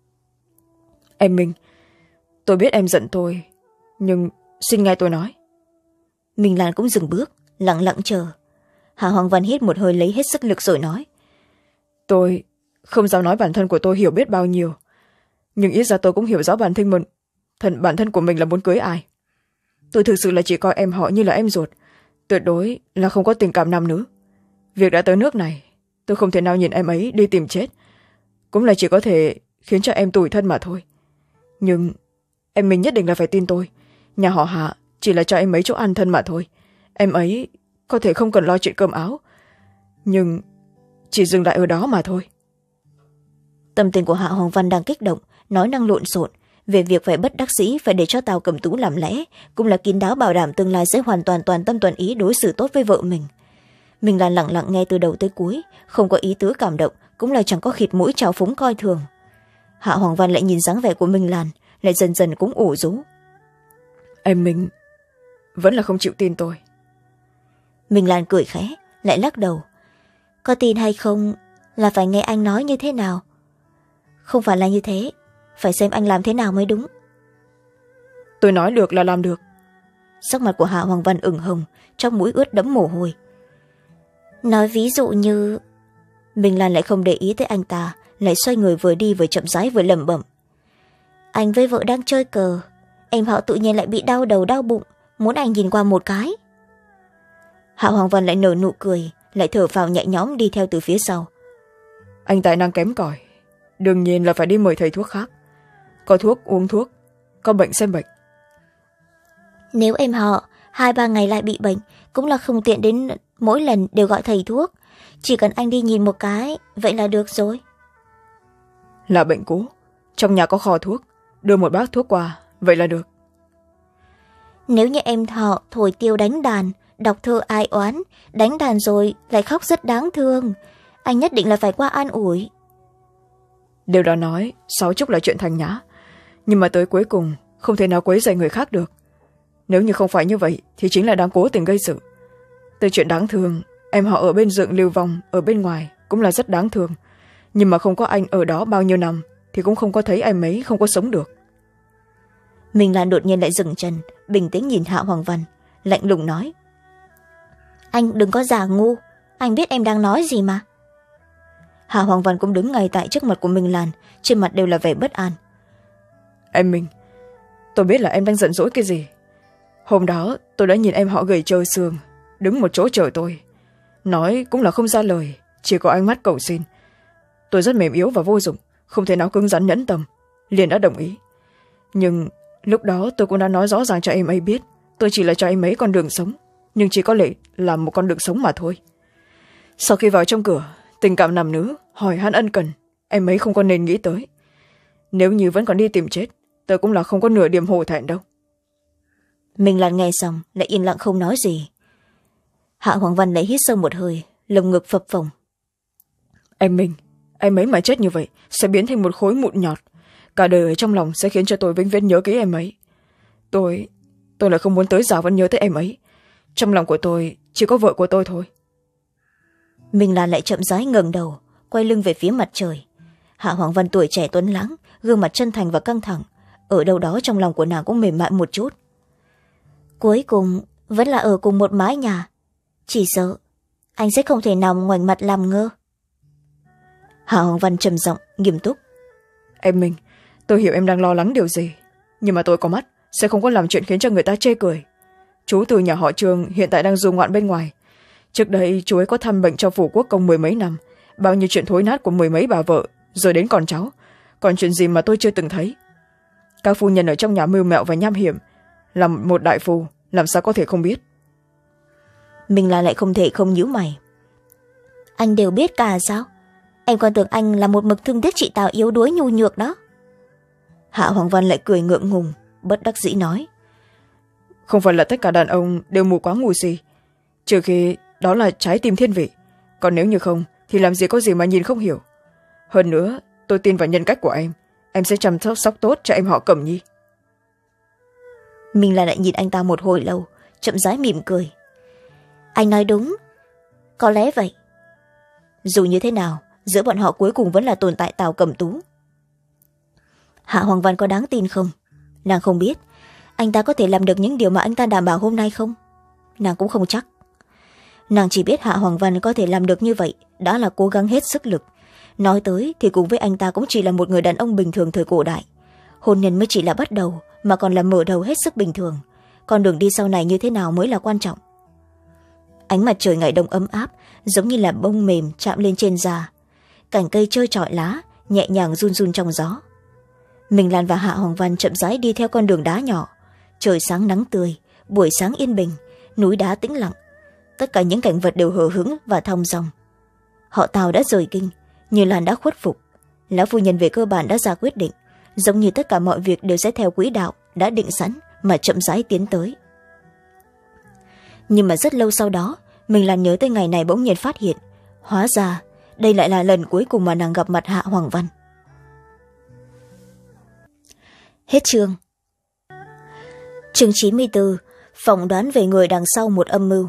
Em Minh, tôi biết em giận tôi, nhưng xin nghe tôi nói. Minh Lan cũng dừng bước, lặng lặng chờ. Hạ Hoàng Văn hít một hơi lấy hết sức lực rồi nói. Tôi không dám nói bản thân của tôi hiểu biết bao nhiêu, nhưng ít ra tôi cũng hiểu rõ bản thân của mình là muốn cưới ai. Tôi thực sự là chỉ coi em họ như là em ruột, tuyệt đối là không có tình cảm nam nữ. Việc đã tới nước này, tôi không thể nào nhìn em ấy đi tìm chết, cũng là chỉ có thể khiến cho em tủi thân mà thôi. Nhưng em mình nhất định là phải tin tôi, nhà họ Hạ chỉ là cho em ấy chỗ ăn thân mà thôi. Em ấy có thể không cần lo chuyện cơm áo, nhưng chỉ dừng lại ở đó mà thôi. Tâm tình của Hạ Hoàng Văn đang kích động, nói năng lộn xộn về việc phải bất đắc dĩ phải để cho Tào Cẩm Tú làm lẽ, cũng là kín đáo bảo đảm tương lai sẽ hoàn toàn toàn tâm toàn ý đối xử tốt với vợ mình. Mình là lặng lặng nghe từ đầu tới cuối, không có ý tứ cảm động, cũng là chẳng có khịt mũi trào phúng coi thường. Hạ Hoàng Văn lại nhìn dáng vẻ của Minh Lan, lại dần dần cũng ủ rũ. Em mình vẫn là không chịu tin tôi. Minh Lan cười khẽ, lại lắc đầu. Có tin hay không là phải nghe anh nói như thế nào. Không phải là như thế, phải xem anh làm thế nào mới đúng. Tôi nói được là làm được. Sắc mặt của Hạ Hoàng Văn ửng hồng, trong mũi ướt đẫm mồ hôi. Nói ví dụ như... Minh Lan lại không để ý tới anh ta, lại xoay người vừa đi vừa chậm rãi vừa lẩm bẩm. Anh với vợ đang chơi cờ, em họ tự nhiên lại bị đau đầu đau bụng, muốn anh nhìn qua một cái. Hạ Hoàng Văn lại nở nụ cười, lại thở phào nhẹ nhõm đi theo từ phía sau. Anh tài năng kém cỏi, đương nhiên là phải đi mời thầy thuốc khác. Có thuốc uống thuốc, có bệnh xem bệnh. Nếu em họ 2-3 ngày lại bị bệnh, cũng là không tiện đến mỗi lần đều gọi thầy thuốc. Chỉ cần anh đi nhìn một cái, vậy là được rồi. Là bệnh cũ, trong nhà có kho thuốc, đưa một bác thuốc qua, vậy là được. Nếu như em họ thổi tiêu đánh đàn, đọc thơ ai oán, đánh đàn rồi lại khóc rất đáng thương, anh nhất định là phải qua an ủi. Điều đó nói, sáu chúc là chuyện thành nhã, nhưng mà tới cuối cùng không thể nào quấy rầy người khác được. Nếu như không phải như vậy thì chính là đang cố tình gây sự. Từ chuyện đáng thương, em họ ở bên dượng lưu vong ở bên ngoài cũng là rất đáng thương, nhưng mà không có anh ở đó bao nhiêu năm thì cũng không có thấy em ấy không có sống được. Mình là đột nhiên lại dừng chân, bình tĩnh nhìn Hạ Hoàng Văn, lạnh lùng nói. Anh đừng có giả ngu, anh biết em đang nói gì mà. Hạ Hoàng Văn cũng đứng ngay tại trước mặt của Minh Lan, trên mặt đều là vẻ bất an. Em Minh, tôi biết là em đang giận dỗi cái gì. Hôm đó tôi đã nhìn em họ gầy trơ xương, đứng một chỗ chờ tôi. Nói cũng là không ra lời, chỉ có ánh mắt cầu xin. Tôi rất mềm yếu và vô dụng, không thể nào cứng rắn nhẫn tâm, liền đã đồng ý. Nhưng lúc đó tôi cũng đã nói rõ ràng cho em ấy biết, tôi chỉ là cho em ấy con đường sống, nhưng chỉ có lẽ là một con đường sống mà thôi. Sau khi vào trong cửa, tình cảm nam nữ, hỏi han ân cần, em ấy không có nên nghĩ tới. Nếu như vẫn còn đi tìm chết, tôi cũng là không có nửa điểm hổ thẹn đâu. Mình Lan nghe xong lại yên lặng không nói gì. Hạ Hoàng Văn lại hít sâu một hơi, lồng ngực phập phồng. Em Minh, em ấy mà chết như vậy sẽ biến thành một khối mụn nhọt, cả đời ở trong lòng sẽ khiến cho tôi vĩnh viễn nhớ kỹ em ấy. Tôi là không muốn tới già vẫn nhớ tới em ấy. Trong lòng của tôi chỉ có vợ của tôi thôi. Mình Lan lại chậm rãi ngẩng đầu, quay lưng về phía mặt trời. Hạ Hoàng Văn tuổi trẻ tuấn lãng, gương mặt chân thành và căng thẳng, ở đâu đó trong lòng của nàng cũng mềm mại một chút. Cuối cùng vẫn là ở cùng một mái nhà, chỉ sợ anh sẽ không thể nào ngoảnh mặt làm ngơ. Hạ Hoàng Văn trầm giọng nghiêm túc. Em Minh, tôi hiểu em đang lo lắng điều gì, nhưng mà tôi có mắt sẽ không có làm chuyện khiến cho người ta chê cười. Chú từ nhà họ Trương hiện tại đang du ngoạn bên ngoài. Trước đây chú ấy có thăm bệnh cho phủ quốc công 10 mấy năm, bao nhiêu chuyện thối nát của 10 mấy bà vợ, rồi đến con cháu, còn chuyện gì mà tôi chưa từng thấy. Các phu nhân ở trong nhà mưu mẹo và nham hiểm, làm một đại phu làm sao có thể không biết. Mình lại không thể không nhíu mày. Anh đều biết cả sao? Em còn tưởng anh là một mực thương tiếc chị Tào yếu đuối nhu nhược đó. Hạ Hoàng Văn lại cười ngượng ngùng, bất đắc dĩ nói. Không phải là tất cả đàn ông đều mù quáng ngu si, trừ khi đó là trái tim thiên vị, còn nếu như không thì làm gì có gì mà nhìn không hiểu. Hơn nữa tôi tin vào nhân cách của em em sẽ chăm sóc tốt cho em họ Cẩm Nhi. Mình lại nhìn anh ta một hồi lâu, chậm rãi mỉm cười. Anh nói đúng, có lẽ vậy. Dù như thế nào, giữa bọn họ cuối cùng vẫn là tồn tại Tào Cẩm Tú. Hạ Hoàng Văn có đáng tin không? Nàng không biết anh ta có thể làm được những điều mà anh ta đảm bảo hôm nay không? Nàng cũng không chắc. Nàng chỉ biết Hạ Hoàng Văn có thể làm được như vậy đã là cố gắng hết sức lực. Nói tới thì cùng với anh ta cũng chỉ là một người đàn ông bình thường thời cổ đại. Hôn nhân mới chỉ là bắt đầu, mà còn là mở đầu hết sức bình thường. Con đường đi sau này như thế nào mới là quan trọng. Ánh mặt trời ngày đông ấm áp, giống như là bông mềm chạm lên trên da. Cành cây trơ trọi lá, nhẹ nhàng run run trong gió. Mình Lan và Hạ Hoàng Văn chậm rãi đi theo con đường đá nhỏ. Trời sáng nắng tươi, buổi sáng yên bình, núi đá tĩnh lặng. Tất cả những cảnh vật đều hờ hững và thong dong. Họ Tào đã rời kinh, Như Lan đã khuất phục. Lão phu nhân về cơ bản đã ra quyết định, giống như tất cả mọi việc đều sẽ theo quỹ đạo đã định sẵn mà chậm rãi tiến tới. Nhưng mà rất lâu sau đó, mình Lan nhớ tới ngày này bỗng nhiên phát hiện, hóa ra đây lại là lần cuối cùng mà nàng gặp mặt Hạ Hoàng Văn. Hết chương. Chương 94, phỏng đoán về người đằng sau một âm mưu.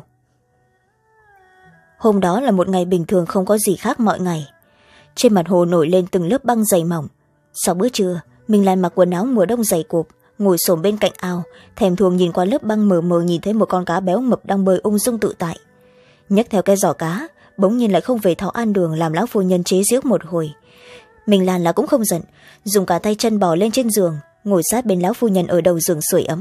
Hôm đó là một ngày bình thường không có gì khác mọi ngày. Trên mặt hồ nổi lên từng lớp băng dày mỏng. Sau bữa trưa, mình Lan mặc quần áo mùa đông dày cộp, ngồi xổm bên cạnh ao, thèm thuồng nhìn qua lớp băng mờ mờ, nhìn thấy một con cá béo mập đang bơi ung dung tự tại. Nhấc theo cái giỏ cá, bỗng nhiên lại không về tháo an đường, làm lão phu nhân chế giễu một hồi. Mình Lan là cũng không giận, dùng cả tay chân bò lên trên giường, ngồi sát bên lão phu nhân ở đầu giường sưởi ấm.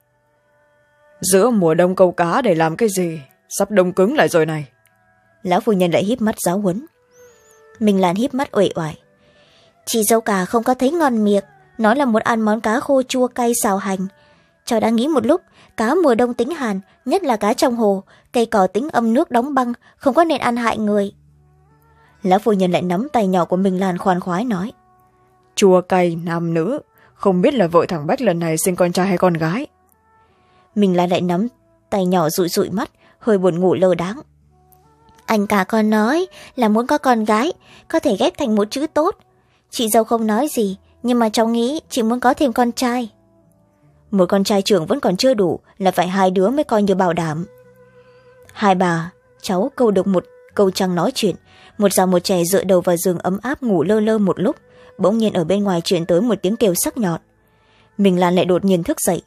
Giữa mùa đông câu cá để làm cái gì? Sắp đông cứng lại rồi này. Lão phu nhân lại híp mắt giáo huấn. Mình Lan híp mắt uể oải. Chị dâu cả không có thấy ngon miệng, nói là muốn ăn món cá khô chua cay xào hành. Cháu đã nghĩ một lúc, cá mùa đông tính hàn, nhất là cá trong hồ, cây cỏ tính âm nước đóng băng, không có nên ăn hại người. Lão phu nhân lại nắm tay nhỏ của mình Lan khoan khoái nói. Chua cay nam nữ, không biết là vợ thằng Bách lần này sinh con trai hay con gái. Mình Lan lại nắm tay nhỏ dụi dụi mắt, hơi buồn ngủ lơ đáng. Anh cả con nói là muốn có con gái, có thể ghép thành một chữ tốt. Chị dâu không nói gì, nhưng mà cháu nghĩ chị muốn có thêm con trai. Một con trai trưởng vẫn còn chưa đủ, là phải 2 đứa mới coi như bảo đảm. Hai bà cháu câu được một câu trăng nói chuyện, một già một trẻ dựa đầu vào giường ấm áp ngủ lơ lơ một lúc, bỗng nhiên ở bên ngoài truyền tới một tiếng kêu sắc nhọn. Mình Lan lại đột nhiên thức dậy.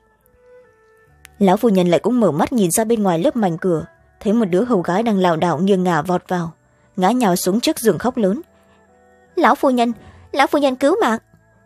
Lão phu nhân lại cũng mở mắt nhìn ra bên ngoài lớp mảnh cửa, thấy một đứa hầu gái đang lảo đảo nghiêng ngả vọt vào, ngã nhào xuống trước giường khóc lớn. Lão phu nhân cứu mạng.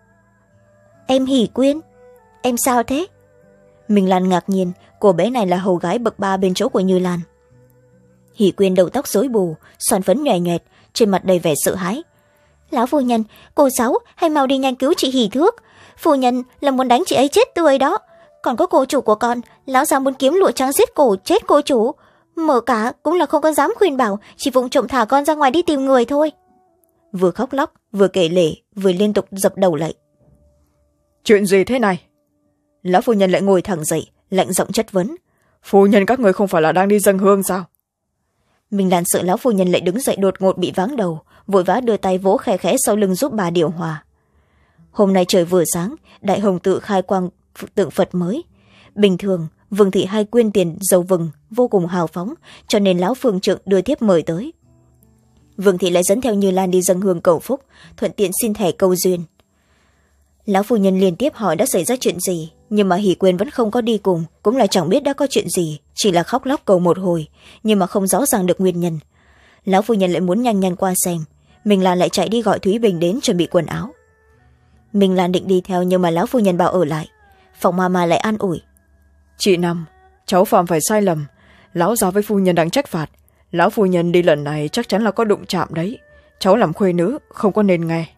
Em Hỷ Quyên, em sao thế? Mình Lan ngạc nhiên, cô bé này là hầu gái bậc 3 bên chỗ của Như Lan. Hỷ Quyên đầu tóc rối bù, son phấn nhòe nhòe, trên mặt đầy vẻ sợ hãi. Lão phu nhân, cô Sáu, hay mau đi nhanh cứu chị Hỷ Thước. Phu nhân là muốn đánh chị ấy chết tươi đó. Còn có cô chủ của con, lão già muốn kiếm lụa trắng giết cổ chết cô chủ. Mở cả cũng là không có dám khuyên bảo, chỉ vụng trộm thả con ra ngoài đi tìm người thôi. Vừa khóc lóc, vừa kể lể, vừa liên tục dập đầu lại. Chuyện gì thế này? Lão phu nhân lại ngồi thẳng dậy, lạnh giọng chất vấn. Phu nhân các người không phải là đang đi dâng hương sao? Mình Lan sợ lão phu nhân lại đứng dậy đột ngột bị váng đầu, vội vã đưa tay vỗ khẽ khẽ sau lưng giúp bà điều hòa. Hôm nay trời vừa sáng, đại hồng tự khai quang tượng Phật mới. Bình thường Vương thị hay quyên tiền dầu vừng vô cùng hào phóng, cho nên lão phương trượng đưa thiếp mời tới. Vương thị lại dẫn theo Như Lan đi dâng hương cầu phúc, thuận tiện xin thẻ câu duyên. Lão phu nhân liên tiếp hỏi đã xảy ra chuyện gì, nhưng mà Hỷ Quyên vẫn không có đi cùng, cũng là chẳng biết đã có chuyện gì, chỉ là khóc lóc cầu một hồi, nhưng mà không rõ ràng được nguyên nhân. Lão phu nhân lại muốn nhanh nhanh qua xem, mình Lan lại chạy đi gọi Thúy Bình đến chuẩn bị quần áo. Mình Lan định đi theo, nhưng mà lão phu nhân bảo ở lại. Phòng Mama lại an ủi. Chị Năm, cháu phạm phải sai lầm, lão già với phu nhân đang trách phạt. Lão phu nhân đi lần này chắc chắn là có đụng chạm đấy, cháu làm khuê nữ không có nên nghe.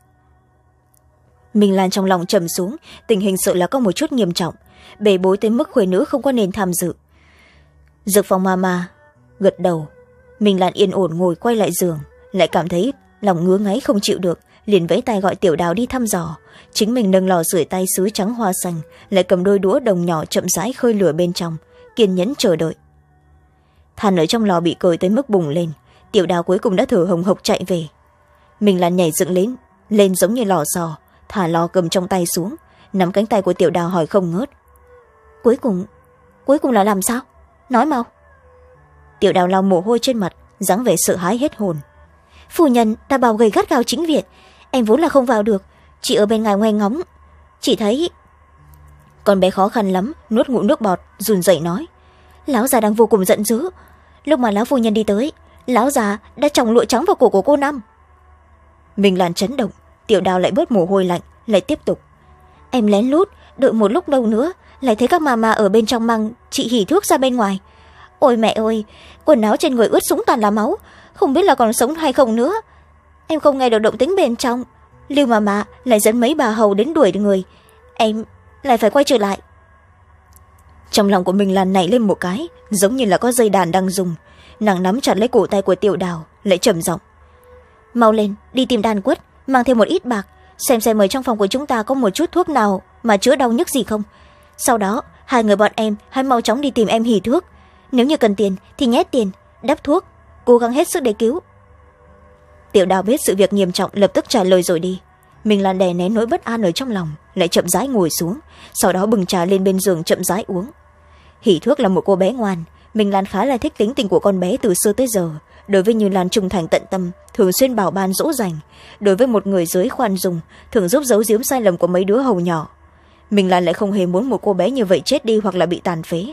Mình Lan trong lòng trầm xuống, tình hình sợ là có một chút nghiêm trọng, bề bối tới mức khuê nữ không có nên tham dự. Dược phòng Mama gật đầu. Mình Lan yên ổn ngồi quay lại giường, lại cảm thấy lòng ngứa ngáy không chịu được, liền vẫy tay gọi Tiểu Đào đi thăm dò. Chính mình nâng lò sưởi tay sứ trắng hoa xanh, lại cầm đôi đũa đồng nhỏ chậm rãi khơi lửa bên trong, kiên nhẫn chờ đợi. Than ở trong lò bị cởi tới mức bùng lên, Tiểu Đào cuối cùng đã thở hồng hộc chạy về. Mình Lan nhảy dựng lên giống như lò xo, thả lò cầm trong tay xuống, nắm cánh tay của Tiểu Đào hỏi không ngớt. Cuối cùng là làm sao? Nói mau. Tiểu Đào lau mồ hôi trên mặt, dáng vẻ sợ hãi hết hồn. Phu nhân, ta bảo gầy gắt gao chính viện, em vốn là không vào được, chỉ ở bên ngoài ngoe ngóng, chỉ thấy. Con bé khó khăn lắm nuốt ngụm nước bọt, run rẩy nói. Lão già đang vô cùng giận dữ, lúc mà lão phu nhân đi tới, lão già đã chồng lụa trắng vào cổ của cô Năm. Mình Lan chấn động, Tiểu Đào lại bớt mồ hôi lạnh, lại tiếp tục. Em lén lút đợi một lúc lâu nữa, lại thấy các mama ở bên trong mang chị hỉ thuốc ra bên ngoài. Ôi mẹ ơi, quần áo trên người ướt sũng toàn là máu, không biết là còn sống hay không nữa. Em không nghe được động tĩnh bên trong, Lưu mama lại dẫn mấy bà hầu đến đuổi người, em lại phải quay trở lại. Trong lòng của mình Lan nảy lên một cái, giống như là có dây đàn đang dùng. Nàng nắm chặt lấy cổ tay của Tiểu Đào, lại trầm giọng. Mau lên, đi tìm đàn quất, mang thêm một ít bạc, xem ở trong phòng của chúng ta có một chút thuốc nào mà chữa đau nhức gì không. Sau đó hai người bọn em hãy mau chóng đi tìm em hỉ thuốc, nếu như cần tiền thì nhét tiền, đắp thuốc, cố gắng hết sức để cứu. Tiểu Đào biết sự việc nghiêm trọng, lập tức trả lời rồi đi. Mình Lan đè nén nỗi bất an ở trong lòng, lại chậm rãi ngồi xuống, sau đó bừng trà lên bên giường chậm rãi uống. Hỉ thuốc là một cô bé ngoan, mình Lan khá là thích tính tình của con bé từ xưa tới giờ. Đối với Như Lan trung thành tận tâm, thường xuyên bảo ban dỗ dành. Đối với một người dưới khoan dung, thường giúp giấu giếm sai lầm của mấy đứa hầu nhỏ. Mình Lan lại không hề muốn một cô bé như vậy chết đi hoặc là bị tàn phế.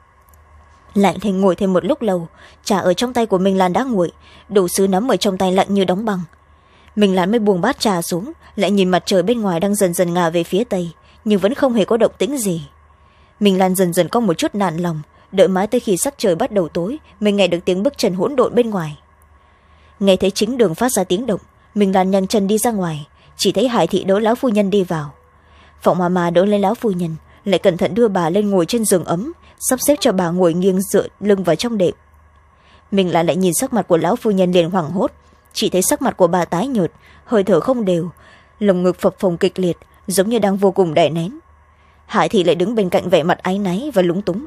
Lạnh Thành ngồi thêm một lúc lâu, trà ở trong tay của Minh Lan đã nguội, đồ sứ nắm ở trong tay lạnh như đóng băng. Minh Lan mới buông bát trà xuống, lại nhìn mặt trời bên ngoài đang dần dần ngả về phía tây, nhưng vẫn không hề có động tĩnh gì. Minh Lan dần dần có một chút nản lòng, đợi mãi tới khi sắc trời bắt đầu tối mới nghe được tiếng bước chân hỗn độn bên ngoài. Nghe thấy chính đường phát ra tiếng động, Minh Lan nhanh chân đi ra ngoài, chỉ thấy Hải Thị đỡ lão phu nhân đi vào. Phọng Mama đỡ lấy lão phu nhân, lại cẩn thận đưa bà lên ngồi trên giường ấm, sắp xếp cho bà ngồi nghiêng dựa lưng vào trong đệm. Minh Lan lại nhìn sắc mặt của lão phu nhân liền hoảng hốt, chỉ thấy sắc mặt của bà tái nhợt, hơi thở không đều, lồng ngực phập phồng kịch liệt, giống như đang vô cùng đè nén. Hải Thị lại đứng bên cạnh vẻ mặt áy náy và lúng túng.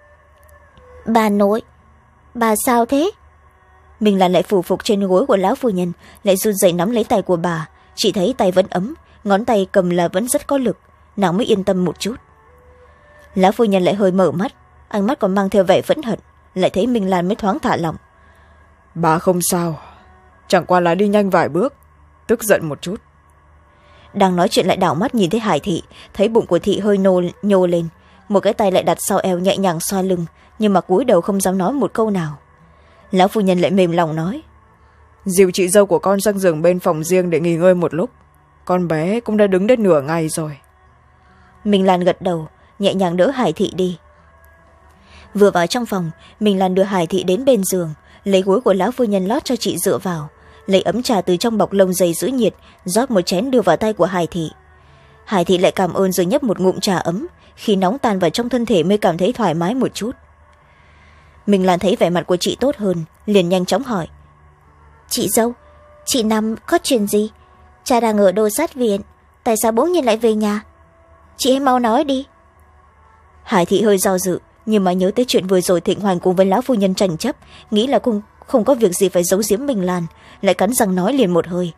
Bà nội, bà sao thế? Minh Lan lại phủ phục trên gối của lão phu nhân, lại run rẩy nắm lấy tay của bà, chỉ thấy tay vẫn ấm, ngón tay cầm là vẫn rất có lực, nàng mới yên tâm một chút. Lão phu nhân lại hơi mở mắt, ánh mắt còn mang theo vẻ phẫn hận, lại thấy Minh Lan mới thoáng thả lỏng. Bà không sao, chẳng qua là đi nhanh vài bước, tức giận một chút. Đang nói chuyện lại đảo mắt nhìn thấy Hải Thị, thấy bụng của Thị hơi nhô lên, một cái tay lại đặt sau eo nhẹ nhàng xoa lưng, nhưng mà cúi đầu không dám nói một câu nào. Lão phu nhân lại mềm lòng nói. Dìu chị dâu của con sang giường bên phòng riêng để nghỉ ngơi một lúc, con bé cũng đã đứng đến nửa ngày rồi. Minh Lan gật đầu, nhẹ nhàng đỡ Hải Thị đi. Vừa vào trong phòng, Minh Lan đưa Hải Thị đến bên giường, lấy gối của lão phu nhân lót cho chị dựa vào, lấy ấm trà từ trong bọc lông dày giữ nhiệt, rót một chén đưa vào tay của Hải Thị. Hải Thị lại cảm ơn rồi nhấp một ngụm trà ấm, khi nóng tan vào trong thân thể mới cảm thấy thoải mái một chút. Minh Lan thấy vẻ mặt của chị tốt hơn, liền nhanh chóng hỏi. Chị dâu, chị Năm có chuyện gì? Cha đang ở Đô Sát Viện, tại sao bỗng nhiên lại về nhà? Chị hãy mau nói đi. Hải Thị hơi do dự, nhưng mà nhớ tới chuyện vừa rồi Thịnh Hoành cùng với lão phu nhân tranh chấp, nghĩ là không có việc gì phải giấu giếm Minh Lan, lại cắn răng nói liền một hơi.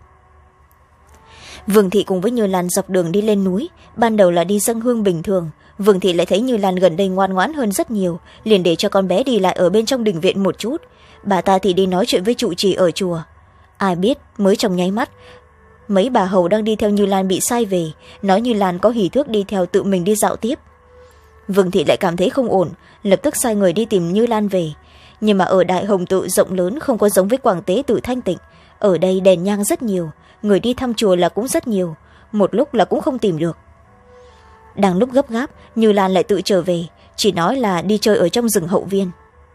Vương Thị cùng với Như Lan dọc đường đi lên núi, ban đầu là đi dâng hương bình thường. Vương Thị lại thấy Như Lan gần đây ngoan ngoãn hơn rất nhiều, liền để cho con bé đi lại ở bên trong đình viện một chút. Bà ta thì đi nói chuyện với trụ trì ở chùa. Ai biết mới trong nháy mắt, mấy bà hầu đang đi theo Như Lan bị sai về, nói Như Lan có hỉ thước đi theo tự mình đi dạo tiếp. Vương Thị lại cảm thấy không ổn, lập tức sai người đi tìm Như Lan về. Nhưng mà ở Đại Hồng Tự rộng lớn, không có giống với Quảng Tế Tự thanh tịnh. Ở đây đèn nhang rất nhiều, người đi thăm chùa là cũng rất nhiều, một lúc là cũng không tìm được. Đang lúc gấp gáp, Như Lan lại tự trở về, chỉ nói là đi chơi ở trong rừng hậu viên.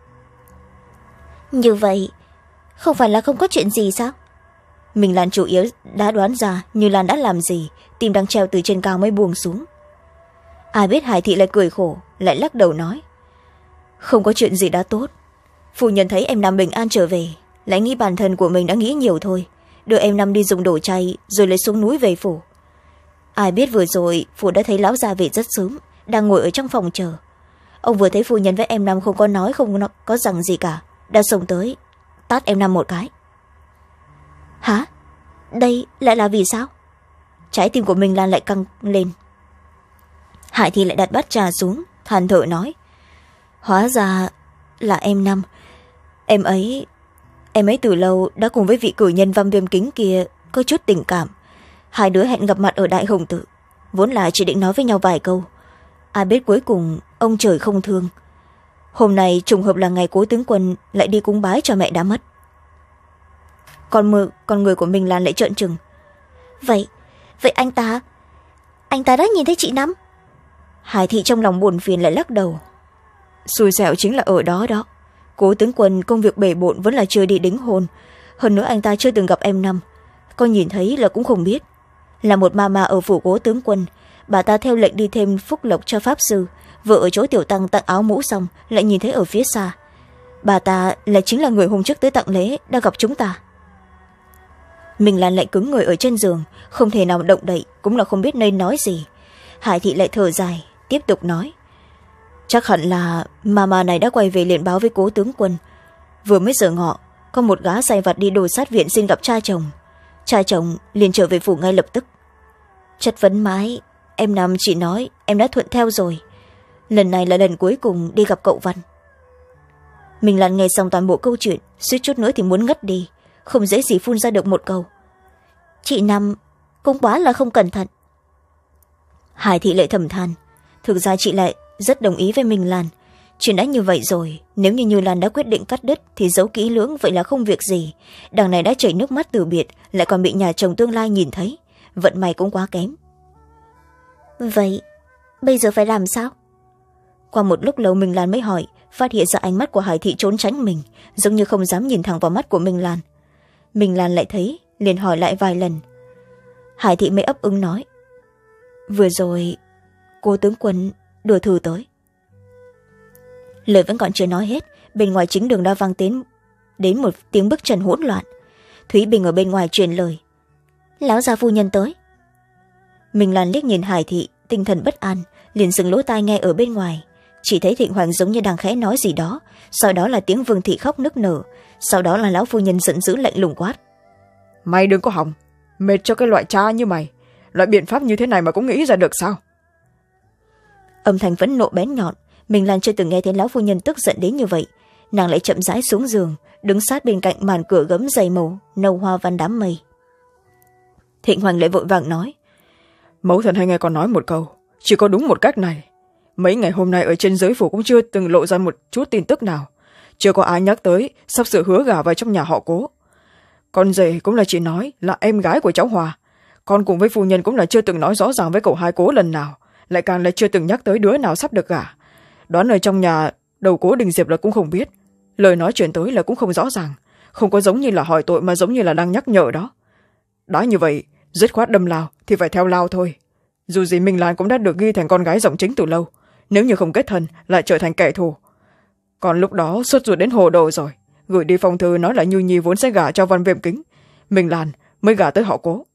Như vậy không phải là không có chuyện gì sao? Mình Lan chủ yếu đã đoán ra Như Lan đã làm gì, tim đang treo từ trên cao mới buông xuống. Ai biết Hải Thị lại cười khổ, lại lắc đầu nói. Không có chuyện gì đã tốt. Phu nhân thấy em Năm bình an trở về, lại nghĩ bản thân của mình đã nghĩ nhiều thôi, đưa em Năm đi dùng đồ chay rồi lấy xuống núi về phủ. Ai biết vừa rồi phủ đã thấy lão gia về rất sớm, đang ngồi ở trong phòng chờ. Ông vừa thấy phu nhân với em Năm không có nói không có rằng gì cả, đã xông tới tát em Năm một cái. Hả? Đây lại là vì sao? trái tim của Minh Lan lại căng lên. Hải Thị lại đặt bát trà xuống, than thở nói: hóa ra là em Năm. Em ấy từ lâu đã cùng với vị cử nhân Văn Viêm Kính kia có chút tình cảm. Hai đứa hẹn gặp mặt ở Đại Hồng Tự, vốn là chỉ định nói với nhau vài câu. Ai biết cuối cùng ông trời không thương, hôm nay trùng hợp là ngày Cố tướng quân lại đi cúng bái cho mẹ đã mất. Con người của Minh Lan lại trợn trừng: vậy anh ta đã nhìn thấy chị Năm? Hải Thị trong lòng buồn phiền lại lắc đầu: xui xẻo chính là ở đó đó. Cố tướng quân công việc bề bộn vẫn là chưa đi đính hôn, hơn nữa anh ta chưa từng gặp em Năm, con nhìn thấy là cũng không biết. Là một ma ở phủ Cố tướng quân, bà ta theo lệnh đi thêm phúc lộc cho pháp sư, vừa ở chỗ tiểu tăng tặng áo mũ xong lại nhìn thấy ở phía xa bà ta chính là người hôm trước tới tặng lễ đã gặp chúng ta. Mình Lan lại cứng người ở trên giường, không thể nào động đậy, cũng là không biết nên nói gì. Hải Thị lại thở dài tiếp tục nói: chắc hẳn là ma này đã quay về liền báo với Cố tướng quân. Vừa mới giờ ngọ, có một gã sai vặt đi đồ sát viện xin gặp cha chồng. Cha chồng liền trở về phủ ngay lập tức. Chất vấn mãi, em Năm chỉ nói em đã thuận theo rồi. Lần này là lần cuối cùng đi gặp cậu Văn. Mình Lan nghe xong toàn bộ câu chuyện, suýt chút nữa thì muốn ngất đi, không dễ gì phun ra được một câu: chị Năm cũng quá là không cẩn thận. Hải Thị lại thầm than, thực ra chị lại rất đồng ý với Minh Lan. Chuyện đã như vậy rồi, nếu như Như Lan đã quyết định cắt đứt thì giấu kỹ lưỡng vậy là không việc gì. Đằng này đã chảy nước mắt từ biệt, lại còn bị nhà chồng tương lai nhìn thấy, vận may cũng quá kém. Vậy bây giờ phải làm sao? Qua một lúc lâu Minh Lan mới hỏi, phát hiện ra ánh mắt của Hải Thị trốn tránh mình, giống như không dám nhìn thẳng vào mắt của Minh Lan. Minh Lan lại thấy, liền hỏi lại vài lần. Hải Thị mới ấp úng nói: vừa rồi Cố tướng quân đùa thử tới. Lời vẫn còn chưa nói hết, bên ngoài chính đường đã vang đến một tiếng bước chân hỗn loạn. Thúy Bình ở bên ngoài truyền lời: lão gia phu nhân tới. Minh Lan liếc nhìn Hải Thị, tinh thần bất an, liền dừng lỗ tai nghe ở bên ngoài. Chỉ thấy Thịnh Hoàng giống như đang khẽ nói gì đó, sau đó là tiếng Vương Thị khóc nức nở, sau đó là lão phu nhân giận dữ lạnh lùng quát: mày đừng có hỏng, mệt cho cái loại cha như mày, loại biện pháp như thế này mà cũng nghĩ ra được sao? Âm thanh phẫn nộ bén nhọn, Minh Lan chưa từng nghe thấy lão phu nhân tức giận đến như vậy. Nàng lại chậm rãi xuống giường, đứng sát bên cạnh màn cửa gấm dày màu nâu hoa văn đám mây. Thịnh Hoàng lại vội vàng nói: mẫu thần hay nghe con nói một câu, chỉ có đúng một cách này. Mấy ngày hôm nay ở trên giới phủ cũng chưa từng lộ ra một chút tin tức nào, chưa có ai nhắc tới sắp sửa hứa gả vào trong nhà họ Cố. Con rể cũng là chỉ nói là em gái của cháu Hòa, con cùng với phu nhân cũng là chưa từng nói rõ ràng với cậu hai Cố lần nào, lại càng là chưa từng nhắc tới đứa nào sắp được gả. Đoán ở trong nhà đầu Cố Đình Diệp là cũng không biết, lời nói chuyển tới là cũng không rõ ràng, không có giống như là hỏi tội mà giống như là đang nhắc nhở đó. Đã như vậy, dứt khoát đâm lao thì phải theo lao thôi. Dù gì Minh Lan cũng đã được ghi thành con gái dòng chính từ lâu, nếu như không kết thân lại trở thành kẻ thù. Còn lúc đó sốt ruột đến hồ đồ rồi, gửi đi phong thư nói là Như Nhi vốn sẽ gả cho Văn Viêm Kính, Minh Lan mới gả tới họ Cố.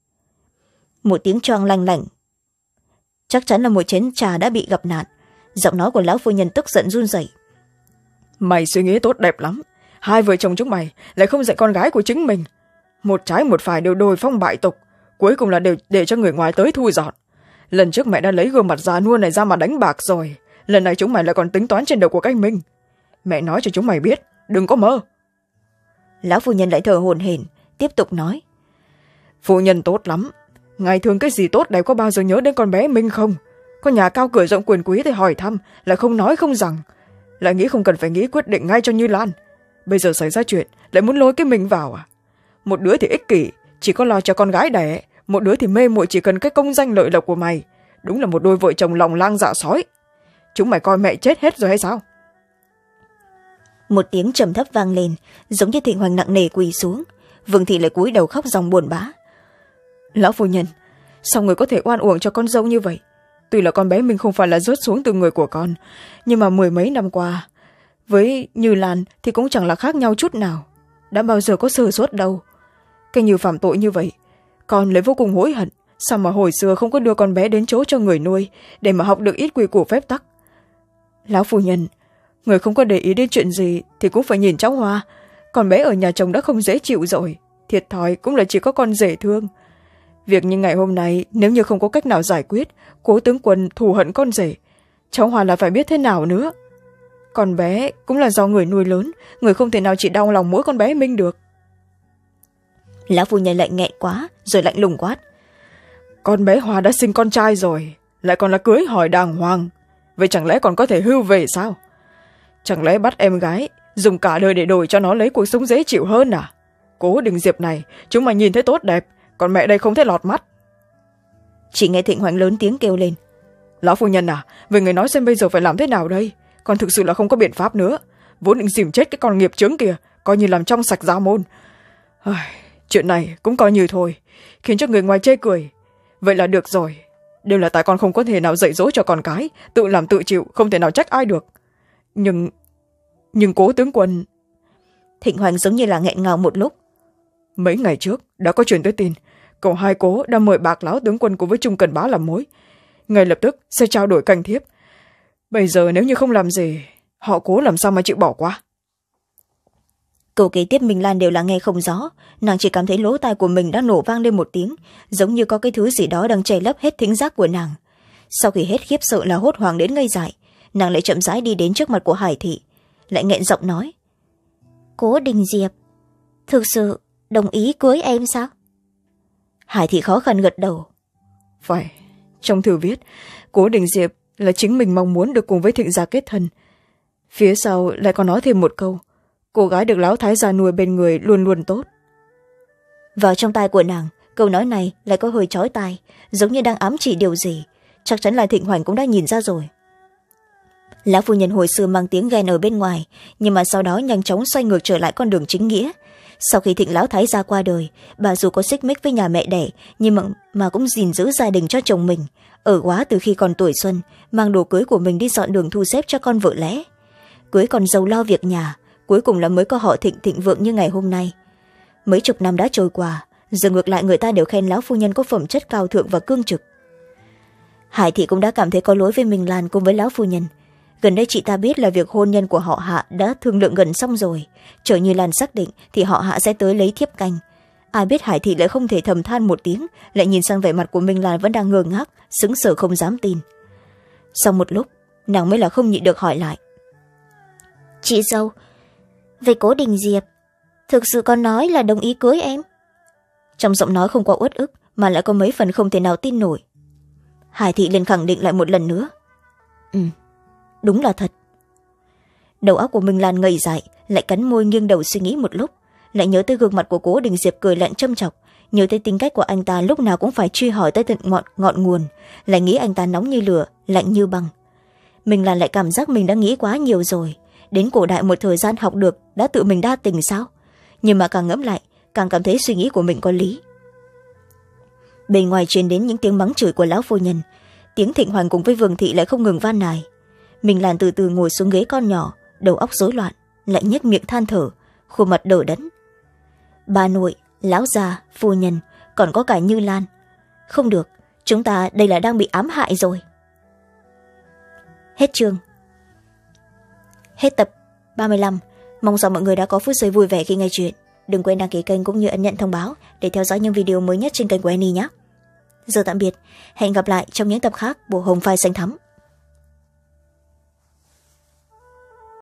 Một tiếng choang lanh lảnh, chắc chắn là một chén trà đã bị gặp nạn. Giọng nói của lão phu nhân tức giận run rẩy: mày suy nghĩ tốt đẹp lắm, hai vợ chồng chúng mày lại không dạy con gái của chính mình, một trái một phải đều đồi phong bại tục, cuối cùng là đều để cho người ngoài tới thu dọn. Lần trước mẹ đã lấy gương mặt già nua này ra mà đánh bạc rồi, lần này chúng mày lại còn tính toán trên đầu của cái mình. Mẹ nói cho chúng mày biết, đừng có mơ. Lão phu nhân lại thở hổn hển tiếp tục nói: phu nhân tốt lắm, ngày thường cái gì tốt đẹp có bao giờ nhớ đến con bé Minh không? Có nhà cao cửa rộng quyền quý thì hỏi thăm, lại không nói không rằng, lại nghĩ không cần phải nghĩ quyết định ngay cho Như Lan. Bây giờ xảy ra chuyện lại muốn lôi cái mình vào à? Một đứa thì ích kỷ, chỉ có lo cho con gái đẻ, một đứa thì mê muội chỉ cần cái công danh lợi lộc của mày. Đúng là một đôi vợ chồng lòng lang dạ sói. Chúng mày coi mẹ chết hết rồi hay sao? Một tiếng trầm thấp vang lên, giống như Thịnh Hoàng nặng nề quỳ xuống. Vương Thị lại cúi đầu khóc dòng buồn bã: lão phu nhân, sao người có thể oan uổng cho con dâu như vậy? Tuy là con bé mình không phải là rớt xuống từ người của con, nhưng mà mười mấy năm qua với Như Lan thì cũng chẳng là khác nhau chút nào, đã bao giờ có sơ suất đâu. Cái Như phạm tội như vậy, con lại vô cùng hối hận, sao mà hồi xưa không có đưa con bé đến chỗ cho người nuôi để mà học được ít quy củ phép tắc. Lão phu nhân, người không có để ý đến chuyện gì thì cũng phải nhìn cháu Hoa, con bé ở nhà chồng đã không dễ chịu rồi, thiệt thòi cũng là chỉ có con rể thương. việc như ngày hôm nay nếu như không có cách nào giải quyết, Cố tướng quân thù hận con rể, cháu Hòa là phải biết thế nào nữa. Con bé cũng là do người nuôi lớn, người không thể nào chỉ đau lòng mỗi con bé Minh được. Lão phu nhân lại nghẹn quá rồi lạnh lùng quát: Con bé Hòa đã sinh con trai rồi, lại còn là cưới hỏi đàng hoàng, vậy chẳng lẽ còn có thể hưu về sao? Chẳng lẽ bắt em gái dùng cả đời để đổi cho nó lấy cuộc sống dễ chịu hơn à? Cố Đình Diệp này chúng mày nhìn thấy tốt đẹp, còn mẹ đây không thấy lọt mắt. Chỉ nghe Thịnh Hoành lớn tiếng kêu lên: Lão phu nhân à, về người nói xem bây giờ phải làm thế nào đây? Con thực sự là không có biện pháp nữa, vốn định dìm chết cái con nghiệp chướng kia, coi như làm trong sạch gia môn. Chuyện này cũng coi như thôi, khiến cho người ngoài chê cười, vậy là được rồi. Đều là tại con không có thể nào dạy dỗ cho con cái, tự làm tự chịu, không thể nào trách ai được. Nhưng Cố tướng quân... Thịnh Hoành giống như là nghẹn ngào một lúc. Mấy ngày trước đã có truyền tới tin cậu hai Cố đã mời Bạc Lão tướng quân cùng với Trung Cần Bá làm mối, ngay lập tức sẽ trao đổi canh thiếp. Bây giờ nếu như không làm gì, họ Cố làm sao mà chịu bỏ qua. Câu kế tiếp Minh Lan đều là nghe không rõ, nàng chỉ cảm thấy lỗ tai của mình đã nổ vang lên một tiếng, giống như có cái thứ gì đó đang che lấp hết thính giác của nàng. Sau khi hết khiếp sợ là hốt hoảng đến ngây dại, nàng lại chậm rãi đi đến trước mặt của Hải Thị, lại nghẹn giọng nói: Cố Đình Diệp thực sự đồng ý cưới em sao? Hải Thị khó khăn gật đầu: Phải, trong thư viết Cố Đình Diệp là chính mình mong muốn được cùng với Thịnh gia kết thân. Phía sau lại còn nói thêm một câu: cô gái được Lão Thái gia nuôi bên người luôn luôn tốt. Vào trong tai của nàng, câu nói này lại có hơi chói tai, giống như đang ám chỉ điều gì. Chắc chắn là Thịnh Hoành cũng đã nhìn ra rồi. Lão phu nhân hồi xưa mang tiếng ghen ở bên ngoài, nhưng mà sau đó nhanh chóng xoay ngược trở lại con đường chính nghĩa. Sau khi Thịnh Lão Thái gia qua đời, bà dù có xích mích với nhà mẹ đẻ, nhưng mà cũng gìn giữ gia đình cho chồng mình, ở quá từ khi còn tuổi xuân, mang đồ cưới của mình đi dọn đường thu xếp cho con vợ lẽ. Cưới con dâu lo việc nhà, cuối cùng là mới có họ Thịnh thịnh vượng như ngày hôm nay. Mấy chục năm đã trôi qua, giờ ngược lại người ta đều khen lão phu nhân có phẩm chất cao thượng và cương trực. Hải Thị cũng đã cảm thấy có lỗi với Minh Lan cùng với lão phu nhân. Gần đây chị ta biết là việc hôn nhân của họ Hạ đã thương lượng gần xong rồi, chờ như Lan xác định thì họ Hạ sẽ tới lấy thiếp canh. Ai biết Hải Thị lại không thể thầm than một tiếng, lại nhìn sang vẻ mặt của Minh Lan vẫn đang ngơ ngác, sững sờ không dám tin. Sau một lúc nàng mới là không nhịn được hỏi lại: Chị dâu, về Cố Đình Diệp thực sự con nói là đồng ý cưới em? Trong giọng nói không có uất ức mà lại có mấy phần không thể nào tin nổi. Hải Thị liền khẳng định lại một lần nữa: đúng là thật. Đầu óc của Minh Lan ngây dại, lại cắn môi nghiêng đầu suy nghĩ một lúc, lại nhớ tới gương mặt của Cố Đình Diệp cười lạnh châm chọc, nhớ tới tính cách của anh ta lúc nào cũng phải truy hỏi tới tận ngọn nguồn, lại nghĩ anh ta nóng như lửa, lạnh như băng. Minh Lan lại cảm giác mình đã nghĩ quá nhiều rồi, đến cổ đại một thời gian học được đã tự mình đa tình sao? Nhưng mà càng ngẫm lại, càng cảm thấy suy nghĩ của mình có lý. Bên ngoài truyền đến những tiếng mắng chửi của lão phu nhân, tiếng Thịnh Hoành cùng với Vương Thị lại không ngừng van nài. Minh Lan từ từ ngồi xuống ghế con nhỏ, đầu óc rối loạn, lại nhếch miệng than thở, khuôn mặt đờ đẫn. Bà nội, lão già, phu nhân, còn có cả Như Lan. Không được, chúng ta đây là đang bị ám hại rồi. Hết chương. Hết tập 35. Mong rằng mọi người đã có phút giây vui vẻ khi nghe chuyện. Đừng quên đăng ký kênh cũng như ấn nhận thông báo để theo dõi những video mới nhất trên kênh của Annie nhé. Giờ tạm biệt, hẹn gặp lại trong những tập khác của Hồng Phai Xanh Thắm.